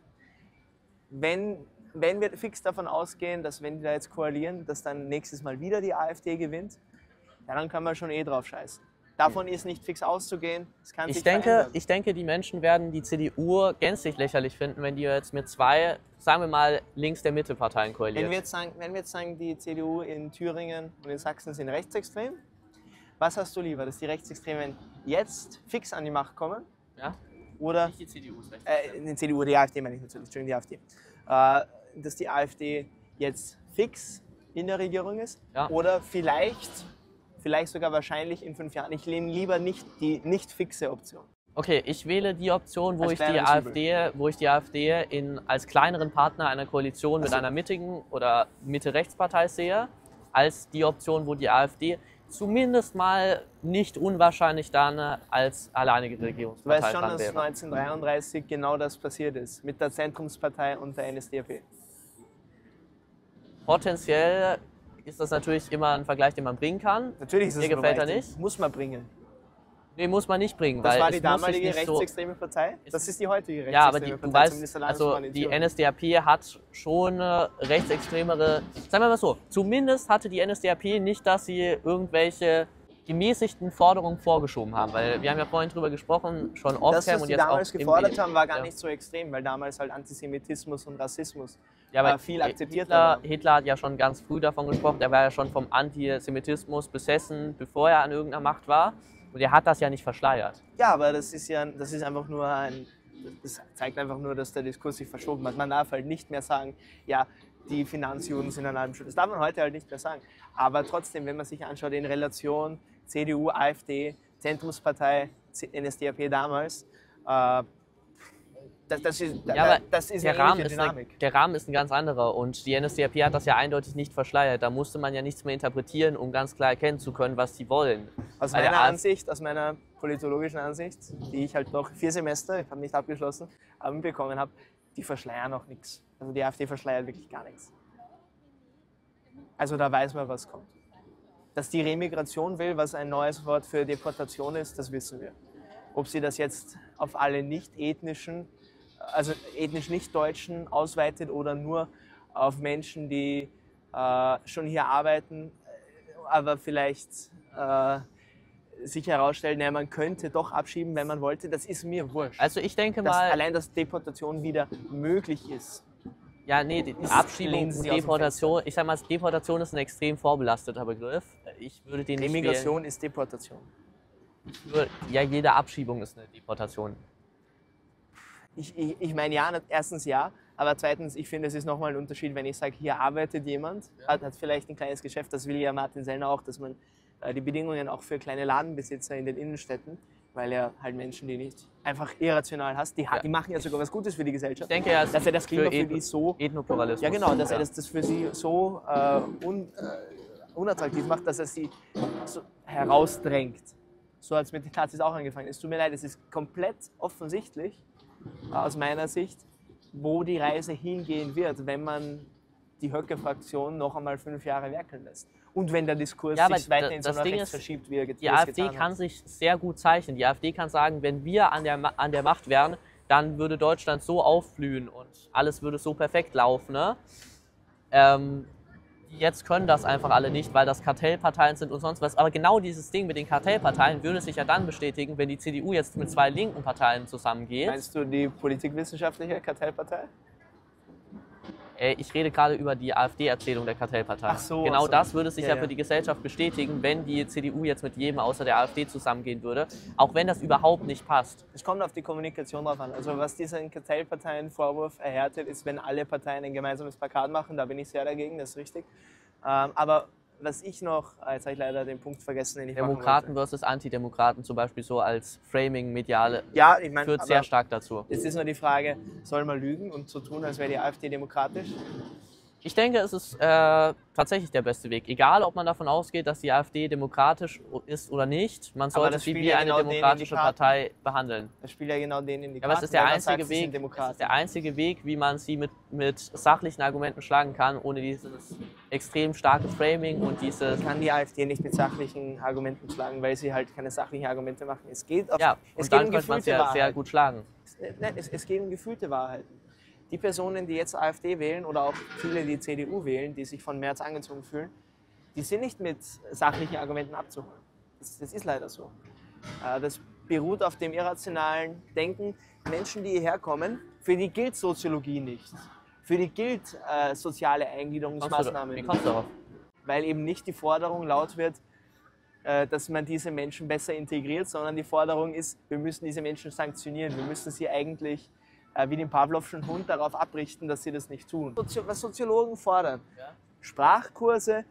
Wenn wir fix davon ausgehen, dass wenn die da jetzt koalieren, dass dann nächstes Mal wieder die AfD gewinnt, ja, dann kann man schon drauf scheißen. Davon ist nicht fix auszugehen. Das kann sich verändern. Ich denke, die Menschen werden die CDU gänzlich lächerlich finden, wenn die jetzt mit zwei, sagen wir mal, links der Mitte-Parteien koaliert. Wenn wir jetzt sagen, die CDU in Thüringen und in Sachsen sind rechtsextrem, was hast du lieber, dass die Rechtsextremen jetzt fix an die Macht kommen? Ja? Oder nicht die CDU ist rechtsextrem. Die CDU, die AfD meine ich natürlich, Entschuldigung, die AfD. Dass die AfD jetzt fix in der Regierung ist? Ja. Oder vielleicht vielleicht sogar wahrscheinlich in 5 Jahren. Ich nehme lieber nicht die nicht fixe Option. Okay, ich wähle die Option, wo Als ich die AfD als kleineren Partner einer Koalition mit einer mittigen oder Mitte-Rechts-Partei sehe, als die Option, wo die AfD zumindest mal nicht unwahrscheinlich dann als alleinige Du Regierungspartei weißt schon, dran dass wäre. 1933 genau das passiert ist, mit der Zentrumspartei und der NSDAP. Potenziell ist das natürlich immer ein Vergleich, den man bringen kann. Natürlich ist es Mir gefällt er Vergleich, nicht. muss man bringen. Nee, muss man nicht bringen, Das weil war es die muss sich damalige nicht so... rechtsextreme Partei. Das ist die heutige Ja, aber rechtsextreme du Partei. weißt, zumindest also allein die von NSDAP hat schon eine rechtsextremere, sagen wir mal so, zumindest hatte die NSDAP nicht, dass sie irgendwelche gemäßigten Forderungen vorgeschoben haben, weil wir haben ja vorhin drüber gesprochen, schon Das, off-cam was und die jetzt auch damals gefordert haben, war gar ja. nicht so extrem, weil damals halt Antisemitismus und Rassismus Ja, aber viel akzeptierter war. Hitler hat ja schon ganz früh davon gesprochen, er war ja schon vom Antisemitismus besessen, bevor er an irgendeiner Macht war. Und er hat das ja nicht verschleiert. Ja, aber das ist einfach nur das zeigt einfach nur, dass der Diskurs sich verschoben hat. Man darf halt nicht mehr sagen, ja, die Finanzjuden sind an allem schuld. Das darf man heute halt nicht mehr sagen. Aber trotzdem, wenn man sich anschaut in Relation CDU, AfD, Zentrumspartei, NSDAP damals, das ist der eine ähnliche Dynamik. der Rahmen ist ein ganz anderer und die NSDAP hat das ja eindeutig nicht verschleiert. Da musste man ja nichts mehr interpretieren, um ganz klar erkennen zu können, was sie wollen. Aus meiner politologischen Ansicht, die ich halt noch 4 Semester, ich habe nicht abgeschlossen, aber mitbekommen habe, die verschleiern auch nichts. Also die AfD verschleiert wirklich gar nichts. Also da weiß man, was kommt. Dass die Remigration will, was ein neues Wort für Deportation ist, das wissen wir. Ob sie das jetzt auf alle also ethnisch Nicht-Deutschen ausweitet oder nur auf Menschen, die schon hier arbeiten, aber vielleicht sich herausstellen, naja, man könnte doch abschieben, wenn man wollte, das ist mir wurscht. Also ich denke Dass mal... allein, dass Deportation wieder möglich ist. Ja, nee, die Abschiebung und Deportation, ich sag mal, Deportation ist ein extrem vorbelasteter Begriff. Ich würde den nicht Remigration wählen. ist Deportation. Ja, jede Abschiebung ist eine Deportation. Ich meine, ja, erstens ja, aber zweitens, ich finde, es ist nochmal ein Unterschied, wenn ich sage, hier arbeitet jemand, hat vielleicht ein kleines Geschäft, das will ja Martin Sellner auch, dass man die Bedingungen auch für kleine Ladenbesitzer in den Innenstädten, weil er halt Menschen, die nicht einfach irrational hasst, die machen ja sogar was Gutes für die Gesellschaft. Ich denke, dass er das Klima für die so... Ethnopluralismus. Ja genau, dass er das für sie so unattraktiv macht, dass er sie so herausdrängt. So hat es mit den Nazis auch angefangen. Es tut mir leid, es ist komplett offensichtlich, aus meiner Sicht, wo die Reise hingehen wird, wenn man die Höcke-Fraktion noch einmal 5 Jahre werkeln lässt. Und wenn der Diskurs sich weiterhin so nach rechts verschiebt, wie er getan hat. Die AfD kann sich sehr gut zeichnen. Die AfD kann sagen, wenn wir an der Macht wären, dann würde Deutschland so aufblühen und alles würde so perfekt laufen. Ne? Jetzt können das einfach alle nicht, weil das Kartellparteien sind und sonst was. Aber genau dieses Ding mit den Kartellparteien würde sich ja dann bestätigen, wenn die CDU jetzt mit 2 linken Parteien zusammengeht. Meinst du die politikwissenschaftliche Kartellpartei? Ich rede gerade über die AfD-Erzählung der Kartellpartei. Ach so, genau so. das würde sich ja für die Gesellschaft bestätigen, wenn die CDU jetzt mit jedem außer der AfD zusammengehen würde. Auch wenn das überhaupt nicht passt. Es kommt auf die Kommunikation drauf an. Also was diesen Kartellparteien-Vorwurf erhärtet, ist, wenn alle Parteien ein gemeinsames Plakat machen. Da bin ich sehr dagegen, das ist richtig. Aber was ich noch, jetzt habe ich leider den Punkt vergessen, den ich Demokraten versus Antidemokraten zum Beispiel so als Framing mediale führt sehr stark dazu. Es ist nur die Frage, soll man lügen und so tun, als wäre die AfD demokratisch? Ich denke, es ist tatsächlich der beste Weg. Egal, ob man davon ausgeht, dass die AfD demokratisch ist oder nicht, man sollte sie wie eine demokratische Partei behandeln. Das spielt ja genau denen in die Karten. Aber es ist der einzige Weg, wie man sie mit sachlichen Argumenten schlagen kann, ohne dieses extrem starke Framing und dieses... Man kann die AfD nicht mit sachlichen Argumenten schlagen, weil sie halt keine sachlichen Argumente machen. Es geht und dann könnte man sie ja sehr gut schlagen. Nein, es geht um gefühlte Wahrheiten. Die Personen, die jetzt AfD wählen oder auch viele, die CDU wählen, die sich von Merz angezogen fühlen, die sind nicht mit sachlichen Argumenten abzuholen. Das ist leider so. Das beruht auf dem irrationalen Denken. Menschen, die hierher kommen, für die gilt Soziologie nicht. Für die gilt soziale Eingliederungsmaßnahmen nicht. Wie kommst du darauf? Weil eben nicht die Forderung laut wird, dass man diese Menschen besser integriert, sondern die Forderung ist, wir müssen diese Menschen sanktionieren. Wir müssen sie eigentlich wie den Pavlovschen Hund darauf abrichten, dass sie das nicht tun. Was Soziologen fordern, Sprachkurse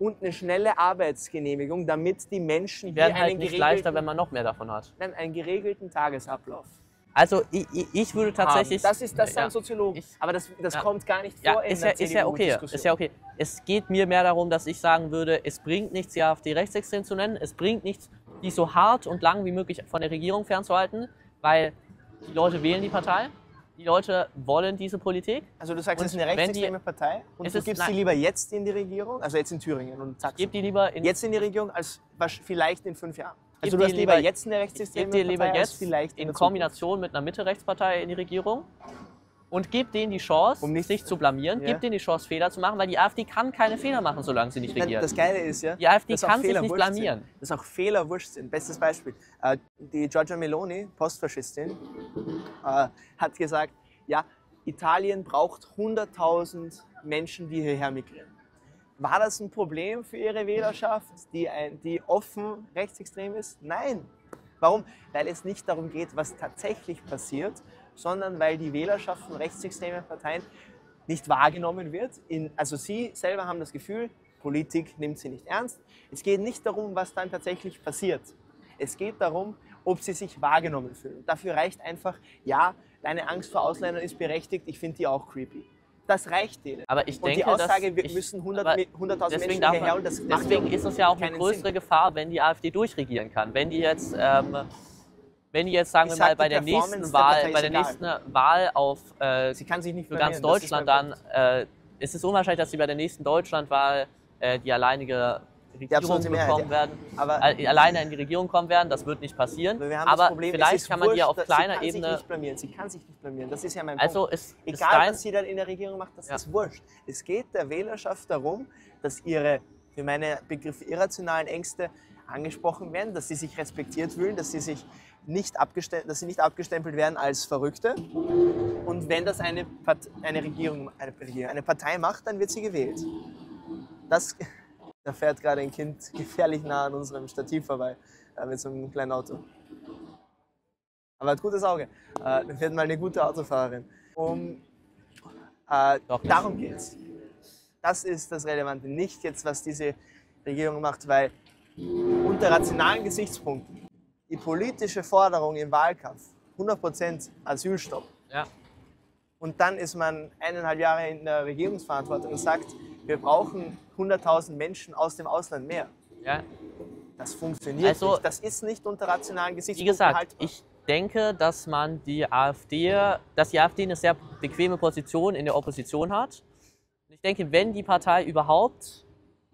und eine schnelle Arbeitsgenehmigung, damit die Menschen Die werden halt nicht leichter, wenn man noch mehr davon hat. einen geregelten Tagesablauf Also ich würde tatsächlich... haben. Das sagen Soziologen. Aber das kommt gar nicht vor in der CDU-Diskussion. Ist ja okay. Es geht mir mehr darum, dass ich sagen würde, es bringt nichts, die AfD rechtsextrem zu nennen. Es bringt nichts, die so hart und lang wie möglich von der Regierung fernzuhalten, weil die Leute wählen die Partei. Die Leute wollen diese Politik. Also du sagst, es ist eine rechtsextreme Partei und du gibst die lieber jetzt in die Regierung, also jetzt in Thüringen und Sachsen. Gib die lieber jetzt in die Regierung als vielleicht in 5 Jahren. Also du hast lieber jetzt eine rechtsextreme Partei lieber jetzt vielleicht in Kombination mit einer Mitte-Rechtspartei in die Regierung und gib denen die Chance, sich zu blamieren, gib denen die Chance, Fehler zu machen, weil die AfD kann keine Fehler machen, solange sie nicht regiert. Das Geile ist ja, die AfD kann sich nicht blamieren. Dass auch Fehler wurscht sind. Bestes Beispiel, die Giorgia Meloni, Postfaschistin, hat gesagt, ja, Italien braucht 100.000 Menschen, die hierher migrieren. War das ein Problem für ihre Wählerschaft, die offen rechtsextrem ist? Nein. Warum? Weil es nicht darum geht, was tatsächlich passiert, sondern weil die Wählerschaft von rechtsextremen Parteien nicht wahrgenommen wird. Also sie selber haben das Gefühl, Politik nimmt sie nicht ernst. Es geht nicht darum, was dann tatsächlich passiert. Es geht darum, ob sie sich wahrgenommen fühlen. Dafür reicht einfach, ja, deine Angst vor Ausländern ist berechtigt, ich finde die auch creepy. Das reicht denen. Aber ich denke, und die Aussage, wir müssen 100.000 Menschen hierher und das macht deswegen ist es ja auch eine größere Gefahr, wenn die AfD durchregieren kann. Wenn die jetzt, sagen wir mal, bei der nächsten Wahl auf sie kann sich nicht für ganz Deutschland dann, ist es unwahrscheinlich, dass sie bei der nächsten Deutschlandwahl die alleinige Regierung bekommen werden, alleine in die Regierung kommen werden. Das wird nicht passieren. Aber Problem, vielleicht kann man die auf kleiner Ebene... Sie kann sich nicht blamieren. Das ist ja mein also Punkt. Egal, was sie dann in der Regierung macht, das ist wurscht. Es geht der Wählerschaft darum, dass ihre, für meine Begriffe, irrationalen Ängste angesprochen werden, dass sie sich respektiert fühlen, dass sie nicht abgestempelt werden als Verrückte. Und wenn das eine Partei macht, dann wird sie gewählt. Da fährt gerade ein Kind gefährlich nah an unserem Stativ vorbei, mit so einem kleinen Auto. Aber hat gutes Auge. Da fährt mal eine gute Autofahrerin. Darum geht's. Das ist das Relevante. Nicht jetzt, was diese Regierung macht, weil unter rationalen Gesichtspunkten die politische Forderung im Wahlkampf 100% Asylstopp. Ja. Und dann ist man 1,5 Jahre in der Regierungsverantwortung und sagt, wir brauchen 100.000 Menschen aus dem Ausland mehr. Ja. Das funktioniert nicht. Das ist nicht unter rationalen Gesichtspunkten haltbar. Ich denke, dass die AfD eine sehr bequeme Position in der Opposition hat. Ich denke, wenn die Partei überhaupt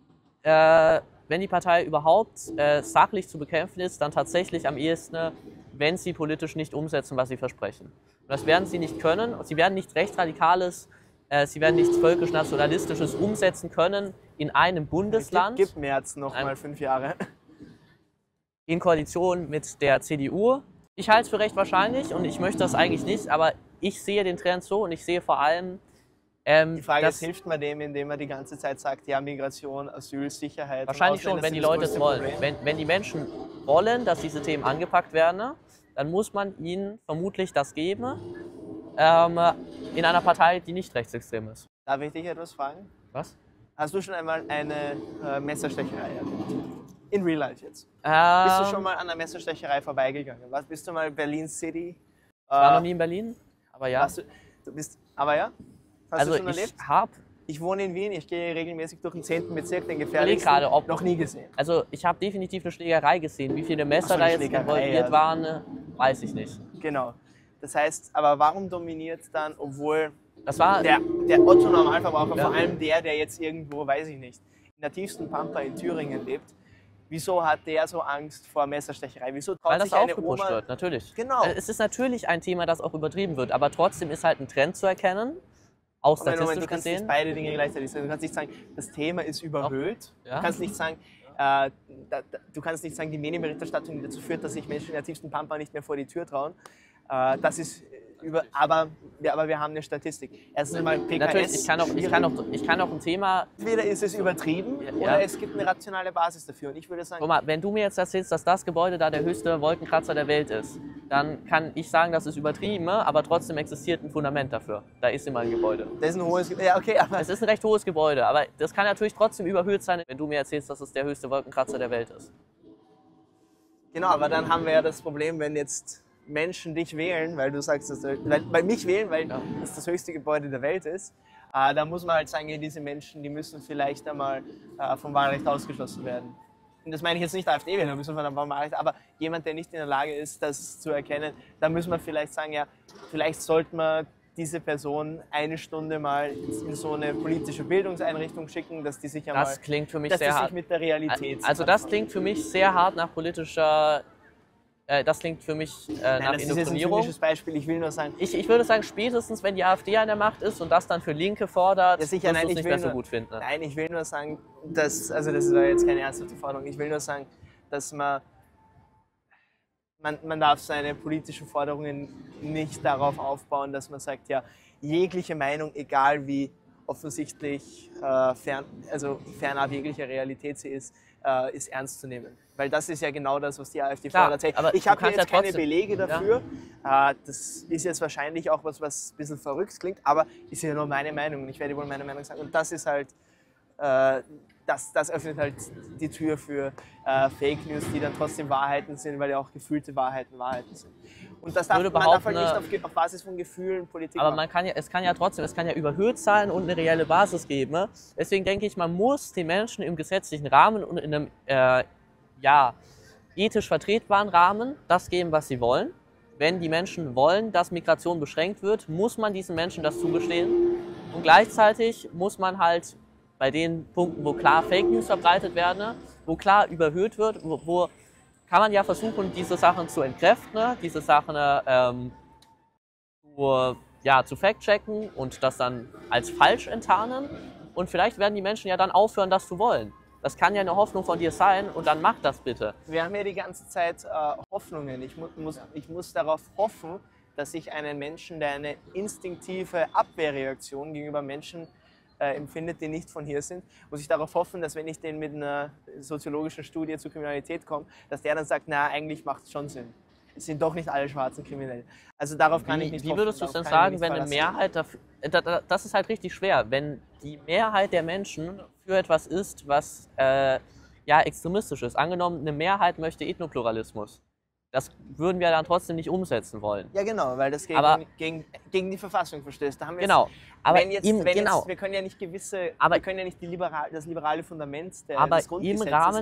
sachlich zu bekämpfen ist, dann tatsächlich am ehesten, wenn sie politisch nicht umsetzen, was sie versprechen. Und das werden sie nicht können. Sie werden nichts Rechtsradikales, sie werden nichts völkisch-nationalistisches umsetzen können in einem Bundesland. Gib Merz noch mal 5 Jahre. In Koalition mit der CDU. Ich halte es für recht wahrscheinlich und ich möchte das eigentlich nicht, aber ich sehe den Trend so und ich sehe vor allem... die Frage ist, hilft man dem, indem man die ganze Zeit sagt, ja, Migration, Asyl, Sicherheit... Wahrscheinlich schon, wenn die Leute es wollen. Wenn die Menschen wollen, dass diese Themen angepackt werden, dann muss man ihnen vermutlich das geben, in einer Partei, die nicht rechtsextrem ist. Darf ich dich etwas fragen? Was? Hast du schon einmal eine Messerstecherei erlebt? In Real Life jetzt? Bist du schon mal an einer Messerstecherei vorbeigegangen? Bist du mal Berlin City? Ich war noch nie in Berlin, aber ja. Aber ja? Hast du schon erlebt? Ich wohne in Wien, ich gehe regelmäßig durch den 10. Bezirk, den gefährlichsten, noch nie gesehen. Also ich habe definitiv eine Schlägerei gesehen. Wie viele Messer da jetzt involviert waren, weiß ich nicht. Genau. Das heißt, aber warum dominiert dann, obwohl das war der Otto-Normalverbraucher, vor allem der jetzt irgendwo, weiß ich nicht, in der tiefsten Pampa in Thüringen lebt, wieso hat der so Angst vor Messerstecherei? Wieso traut sich eine Oma... Weil das aufgepusht wird, natürlich. Genau. Es ist natürlich ein Thema, das auch übertrieben wird, aber trotzdem ist halt ein Trend zu erkennen, auch statistisch gesehen. Du kannst nicht beide Dinge gleichzeitig sagen. Du kannst nicht sagen, das Thema ist überhöht. Ja. Du kannst nicht sagen, die Medienberichterstattung, die dazu führt, dass sich Menschen in der tiefsten Pampa nicht mehr vor die Tür trauen. Das ist aber wir haben eine Statistik. Erstens einmal PKS. Natürlich, ich kann auch ein Thema. Entweder ist es übertrieben oder es gibt eine rationale Basis dafür. Und ich würde sagen, Guck mal, wenn du mir jetzt erzählst, dass das Gebäude da der höchste Wolkenkratzer der Welt ist, dann kann ich sagen, das ist übertrieben, aber trotzdem existiert ein Fundament dafür. Da ist immer ein Gebäude. das ist ein hohes Gebäude. Ja, okay, aber Es ist ein recht hohes Gebäude, aber das kann natürlich trotzdem überhöht sein, wenn du mir erzählst, dass es der höchste Wolkenkratzer der Welt ist. genau, aber dann haben wir ja das Problem, wenn jetzt Menschen dich wählen, weil du sagst, weil mich wählen, weil es das höchste Gebäude der Welt ist, da muss man halt sagen, diese Menschen, die müssen vielleicht einmal vom Wahlrecht ausgeschlossen werden. Und das meine ich jetzt nicht AfD wählen, da müssen wir vom Wahlrecht, aber jemand, der nicht in der Lage ist, das zu erkennen, da müssen wir vielleicht sagen, ja, vielleicht sollte man diese Person eine Stunde mal in so eine politische Bildungseinrichtung schicken, dass die sich einmal, Das klingt für mich dass die sehr sich hart. mit der Realität. Also das klingt für mich sehr hart nach politischer, das klingt für mich Nein, nach das ist jetzt ein Indoktrinierung. zynisches Beispiel. Ich will nur sagen, Ich würde sagen, spätestens wenn die AfD an der Macht ist und das dann für Linke fordert, ja, sicher, wirst nein, du es ich nicht will mehr so nur- gut finden. Ne? nein, ich will nur sagen, dass, also das war jetzt keine ernsthafte Forderung, ich will nur sagen, dass man darf seine politischen Forderungen nicht darauf aufbauen, dass man sagt, ja, jegliche Meinung, egal wie offensichtlich fernab jeglicher Realität sie ist ernst zu nehmen. Weil das ist ja genau das, was die AfD Klar, fordert. Hey, aber ich du habe hier kannst jetzt ja keine trotzdem- Belege dafür. Das ist jetzt wahrscheinlich auch was ein bisschen verrückt klingt, aber ist ja nur meine Meinung und ich werde wohl meine Meinung sagen. Und das ist halt, das öffnet halt die Tür für Fake News, die dann trotzdem Wahrheiten sind, weil ja auch gefühlte Wahrheiten sind. Und das darf, würde man darf halt behaupten, nicht auf Basis von Gefühlen Politik Aber machen. es kann ja überhöht sein und eine reelle Basis geben. Ne? Deswegen denke ich, man muss den Menschen im gesetzlichen Rahmen und in einem ethisch vertretbaren Rahmen das geben, was sie wollen. Wenn die Menschen wollen, dass Migration beschränkt wird, muss man diesen Menschen das zugestehen. Und gleichzeitig muss man halt bei den Punkten, wo klar Fake News verbreitet werden, wo klar überhöht wird, wo kann man ja versuchen, diese Sachen zu entkräften, diese Sachen zu fact-checken und das dann als falsch enttarnen. Und vielleicht werden die Menschen ja dann aufhören, das zu wollen. Das kann ja eine Hoffnung von dir sein und dann mach das bitte. Wir haben ja die ganze Zeit Hoffnungen. Ich muss darauf hoffen, dass ich einen Menschen, der eine instinktive Abwehrreaktion gegenüber Menschen empfindet, die nicht von hier sind, muss ich darauf hoffen, dass wenn ich den mit einer soziologischen Studie zur Kriminalität komme, dass der dann sagt, na, eigentlich macht es schon Sinn. Es sind doch nicht alle Schwarzen kriminell. Also darauf kann ich nicht Wie hoffen. würdest du es denn Darauf kann ich sagen, mich wenn nicht eine verlassen. Mehrheit das ist halt richtig schwer, wenn die Mehrheit der Menschen für etwas ist, was extremistisch ist. Angenommen, eine Mehrheit möchte Ethnopluralismus. Das würden wir dann trotzdem nicht umsetzen wollen. Ja, genau, weil das gegen die Verfassung verstößt. Da haben wir Genau. Aber wir können ja nicht wir können ja nicht das liberale Fundament des Grundgesetzes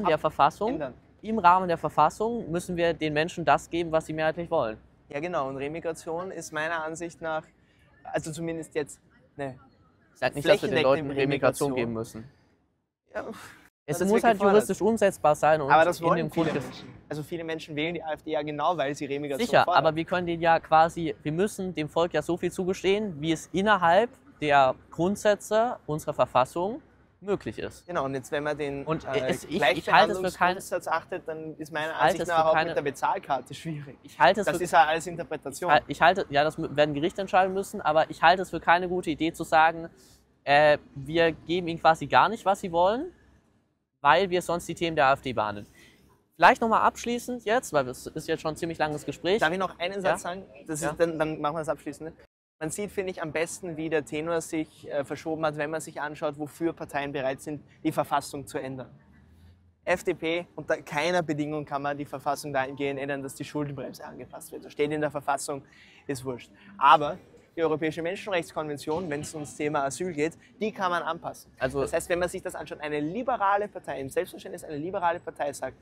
im Rahmen der Verfassung müssen wir den Menschen das geben, was sie mehrheitlich wollen. Ja, genau. Und Remigration ist meiner Ansicht nach, also zumindest jetzt, ne, Ich sage nicht, dass wir den Leuten Flächendeckende Remigration Remigration geben müssen. ja, Es das muss wird halt gefordert. juristisch umsetzbar sein und aber das in wollen dem viele Grundgesetz. Menschen. Also viele Menschen wählen die AfD ja genau, weil sie Remigration Sicher, fordern. aber wir können wir müssen dem Volk ja so viel zugestehen, wie es innerhalb der Grundsätze unserer Verfassung möglich ist. Genau, und jetzt, wenn man den Und ich halte es für Gleichbehandlungsgrundsatz achtet, dann ist meiner halte Ansicht es nach für auch keine- mit der Bezahlkarte schwierig. Ich halte es Das für ist ja alles Interpretation. das werden Gerichte entscheiden müssen, aber ich halte es für keine gute Idee zu sagen, wir geben ihnen quasi gar nicht, was sie wollen, weil wir sonst die Themen der AfD behandeln. Vielleicht nochmal abschließend jetzt, weil es ist jetzt schon ein ziemlich langes Gespräch. Darf ich noch einen Satz sagen? Das Ja. ist, dann machen wir das abschließend. Man sieht, finde ich, am besten, wie der Tenor sich verschoben hat, wenn man sich anschaut, wofür Parteien bereit sind, die Verfassung zu ändern. FDP, unter keiner Bedingung kann man die Verfassung dahingehend ändern, dass die Schuldenbremse angepasst wird. Das steht in der Verfassung, ist wurscht. Aber die Europäische Menschenrechtskonvention, wenn es ums Thema Asyl geht, die kann man anpassen. Also- das heißt, wenn man sich das anschaut, eine liberale Partei, im Selbstverständnis eine liberale Partei sagt,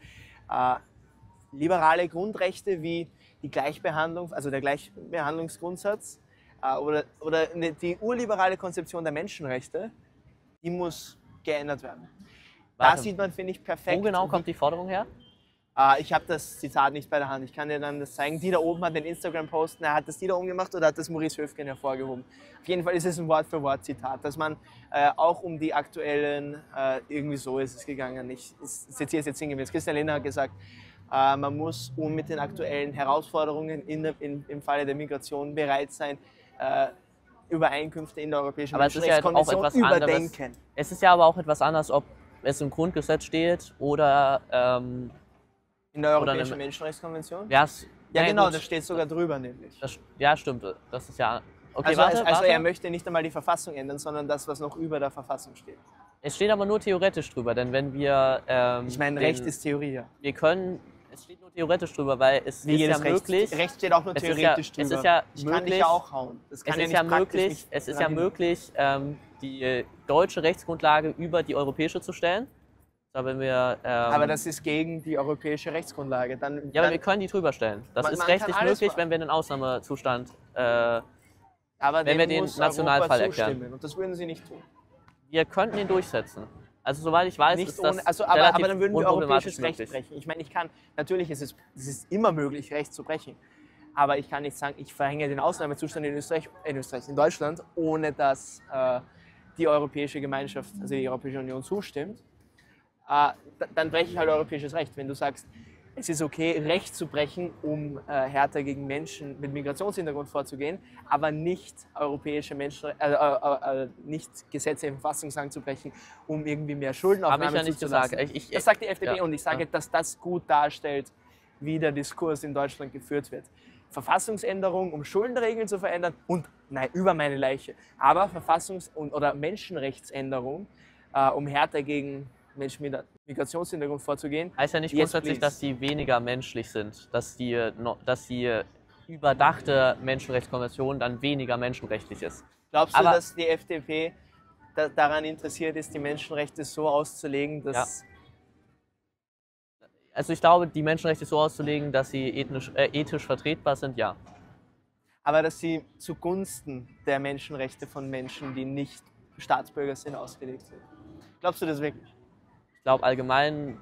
liberale Grundrechte wie die Gleichbehandlung, also der Gleichbehandlungsgrundsatz oder die urliberale Konzeption der Menschenrechte, die muss geändert werden. Da Warte. sieht man, finde ich, perfekt. Wo genau kommt die Forderung her? Ich habe das Zitat nicht bei der Hand. Ich kann dir dann das zeigen. Die da oben hat den Instagram-Post. Hat das die da oben gemacht oder hat das Maurice Höfgen hervorgehoben? Auf jeden Fall ist es ein Wort-für-Wort-Zitat, dass man auch um die aktuellen, irgendwie so ist es gegangen. Ich zitiere es jetzt sinngemäß. Christian Lindner hat gesagt, Man muss, mit den aktuellen Herausforderungen im Falle der Migration bereit sein, Übereinkünfte in der Europäischen Menschenrechtskonvention überdenken. Es ist ja aber auch etwas anderes, ob es im Grundgesetz steht oder in der Europäischen Menschenrechtskonvention? Ja, genau, das steht sogar drüber nämlich. Ja, stimmt. Das ist ja... Okay, also er möchte nicht einmal die Verfassung ändern, sondern das, was noch über der Verfassung steht. Es steht aber nur theoretisch drüber, denn wenn wir... ich meine, Recht ist Theorie, ja. Wir können... Es steht nur theoretisch drüber, weil es ist ja möglich... Recht steht auch nur theoretisch drüber. Es ist ja ich kann dich ja auch hauen. Das kann es ist ja möglich, die deutsche Rechtsgrundlage über die europäische zu stellen. Wenn wir, aber das ist gegen die europäische Rechtsgrundlage. Aber wir können die drüber stellen. Das ist rechtlich möglich, wenn wir einen Ausnahmezustand, wenn wir den Nationalfall erklären. Und das würden Sie nicht tun. Wir könnten ihn durchsetzen. Also soweit ich weiß, ist das aber dann würden wir europäisches Recht brechen. Ich meine, natürlich ist es immer möglich, Recht zu brechen. Aber ich kann nicht sagen, ich verhänge den Ausnahmezustand in Deutschland, ohne dass die Europäische Gemeinschaft, also die Europäische Union zustimmt. Dann breche ich halt europäisches Recht. Wenn du sagst, es ist okay, Recht zu brechen, um härter gegen Menschen mit Migrationshintergrund vorzugehen, aber nicht nicht Gesetze im Verfassungsrang zu brechen, um irgendwie mehr Schuldenaufnahme zuzulassen. Das sagt die FDP und ich sage, dass das gut darstellt, wie der Diskurs in Deutschland geführt wird. Verfassungsänderung, um Schuldenregeln zu verändern und, nein, über meine Leiche, aber oder Menschenrechtsänderung, um härter gegen Menschen mit Migrationshintergrund vorzugehen. Heißt ja nicht grundsätzlich, dass die weniger menschlich sind, dass die überdachte Menschenrechtskonvention dann weniger menschenrechtlich ist. Glaubst du, dass die FDP daran interessiert ist, die Menschenrechte so auszulegen, dass... Ja. Also ich glaube, die Menschenrechte so auszulegen, dass sie ethisch vertretbar sind, ja. Aber dass sie zugunsten der Menschenrechte von Menschen, die nicht Staatsbürger sind, ausgelegt sind. Glaubst du das wirklich? Ich glaube allgemein,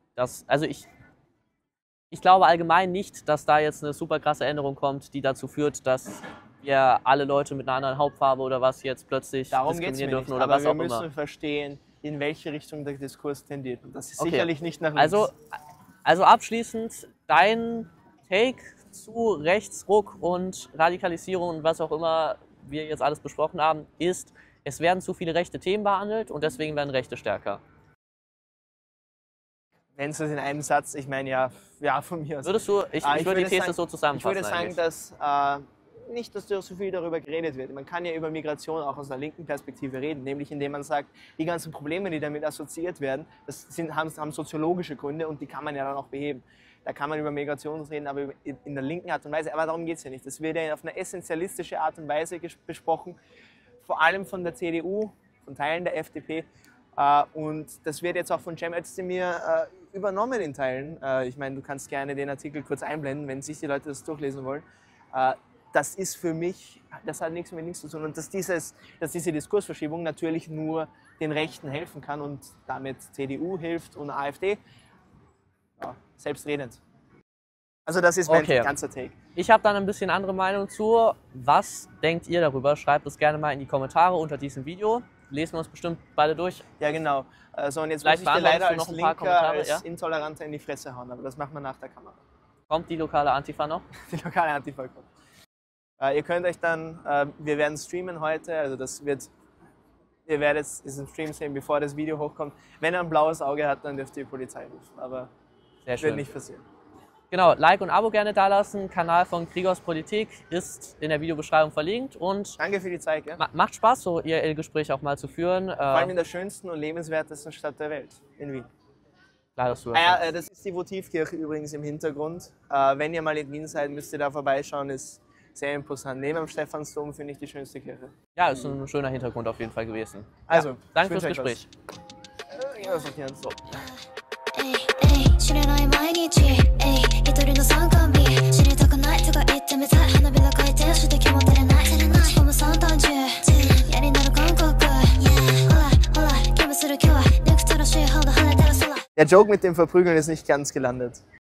ich glaube allgemein nicht, dass da jetzt eine super krasse Änderung kommt, die dazu führt, dass wir alle Leute mit einer anderen Hautfarbe oder was jetzt plötzlich diskriminieren dürfen oder was auch immer. Aber wir müssen verstehen, in welche Richtung der Diskurs tendiert. Und das ist sicherlich nicht nach links. Also abschließend, dein Take zu Rechtsruck und Radikalisierung und was auch immer wir jetzt alles besprochen haben, ist, es werden zu viele rechte Themen behandelt und deswegen werden Rechte stärker. Wenn es das in einem Satz, ich meine, ja, von mir aus. Ich würde die These so zusammenfassen. Ich würde sagen, dass nicht, dass so viel darüber geredet wird. Man kann ja über Migration auch aus einer linken Perspektive reden, nämlich indem man sagt, die ganzen Probleme, die damit assoziiert werden, haben soziologische Gründe und die kann man ja dann auch beheben. Da kann man über Migration reden, aber in der linken Art und Weise. Aber darum geht es ja nicht. Das wird ja auf eine essentialistische Art und Weise besprochen, vor allem von der CDU, von Teilen der FDP. Und das wird jetzt auch von Cem Özdemir übernommen in Teilen. Ich meine, du kannst gerne den Artikel kurz einblenden, wenn sich die Leute das durchlesen wollen. Das ist für mich, das hat nichts mit links zu tun. Und dass diese Diskursverschiebung natürlich nur den Rechten helfen kann und damit CDU hilft und AfD. Ja, selbstredend. Also das ist mein ganzer Take. Ich habe dann ein bisschen andere Meinung zu. Was denkt ihr darüber? Schreibt es gerne mal in die Kommentare unter diesem Video. Lesen wir uns bestimmt beide durch. Ja, genau. So, und jetzt muss ich dir leider als Linker, als Intoleranter in die Fresse hauen, aber das machen wir nach der Kamera. Kommt die lokale Antifa noch? Die lokale Antifa kommt. Ihr könnt euch dann, wir werden streamen heute, also ihr werdet es im Stream sehen, bevor das Video hochkommt. Wenn er ein blaues Auge hat, dann dürft ihr die Polizei rufen, aber das wird nicht passieren. Genau, Like und Abo gerne dalassen. Kanal von Grigors Politik ist in der Videobeschreibung verlinkt. Und danke für die Zeit. Ja? Macht Spaß, so IRL-Gespräche auch mal zu führen. Vor allem in der schönsten und lebenswertesten Stadt der Welt, in Wien. Klar, dass du das das ist die Votivkirche übrigens im Hintergrund. Wenn ihr mal in Wien seid, müsst ihr da vorbeischauen. Ist sehr imposant. Neben dem Stephansdom finde ich die schönste Kirche. Ja, ist ein schöner Hintergrund auf jeden Fall gewesen. Also, ja, danke fürs Gespräch. Der Joke mit dem Verprügeln ist nicht ganz gelandet.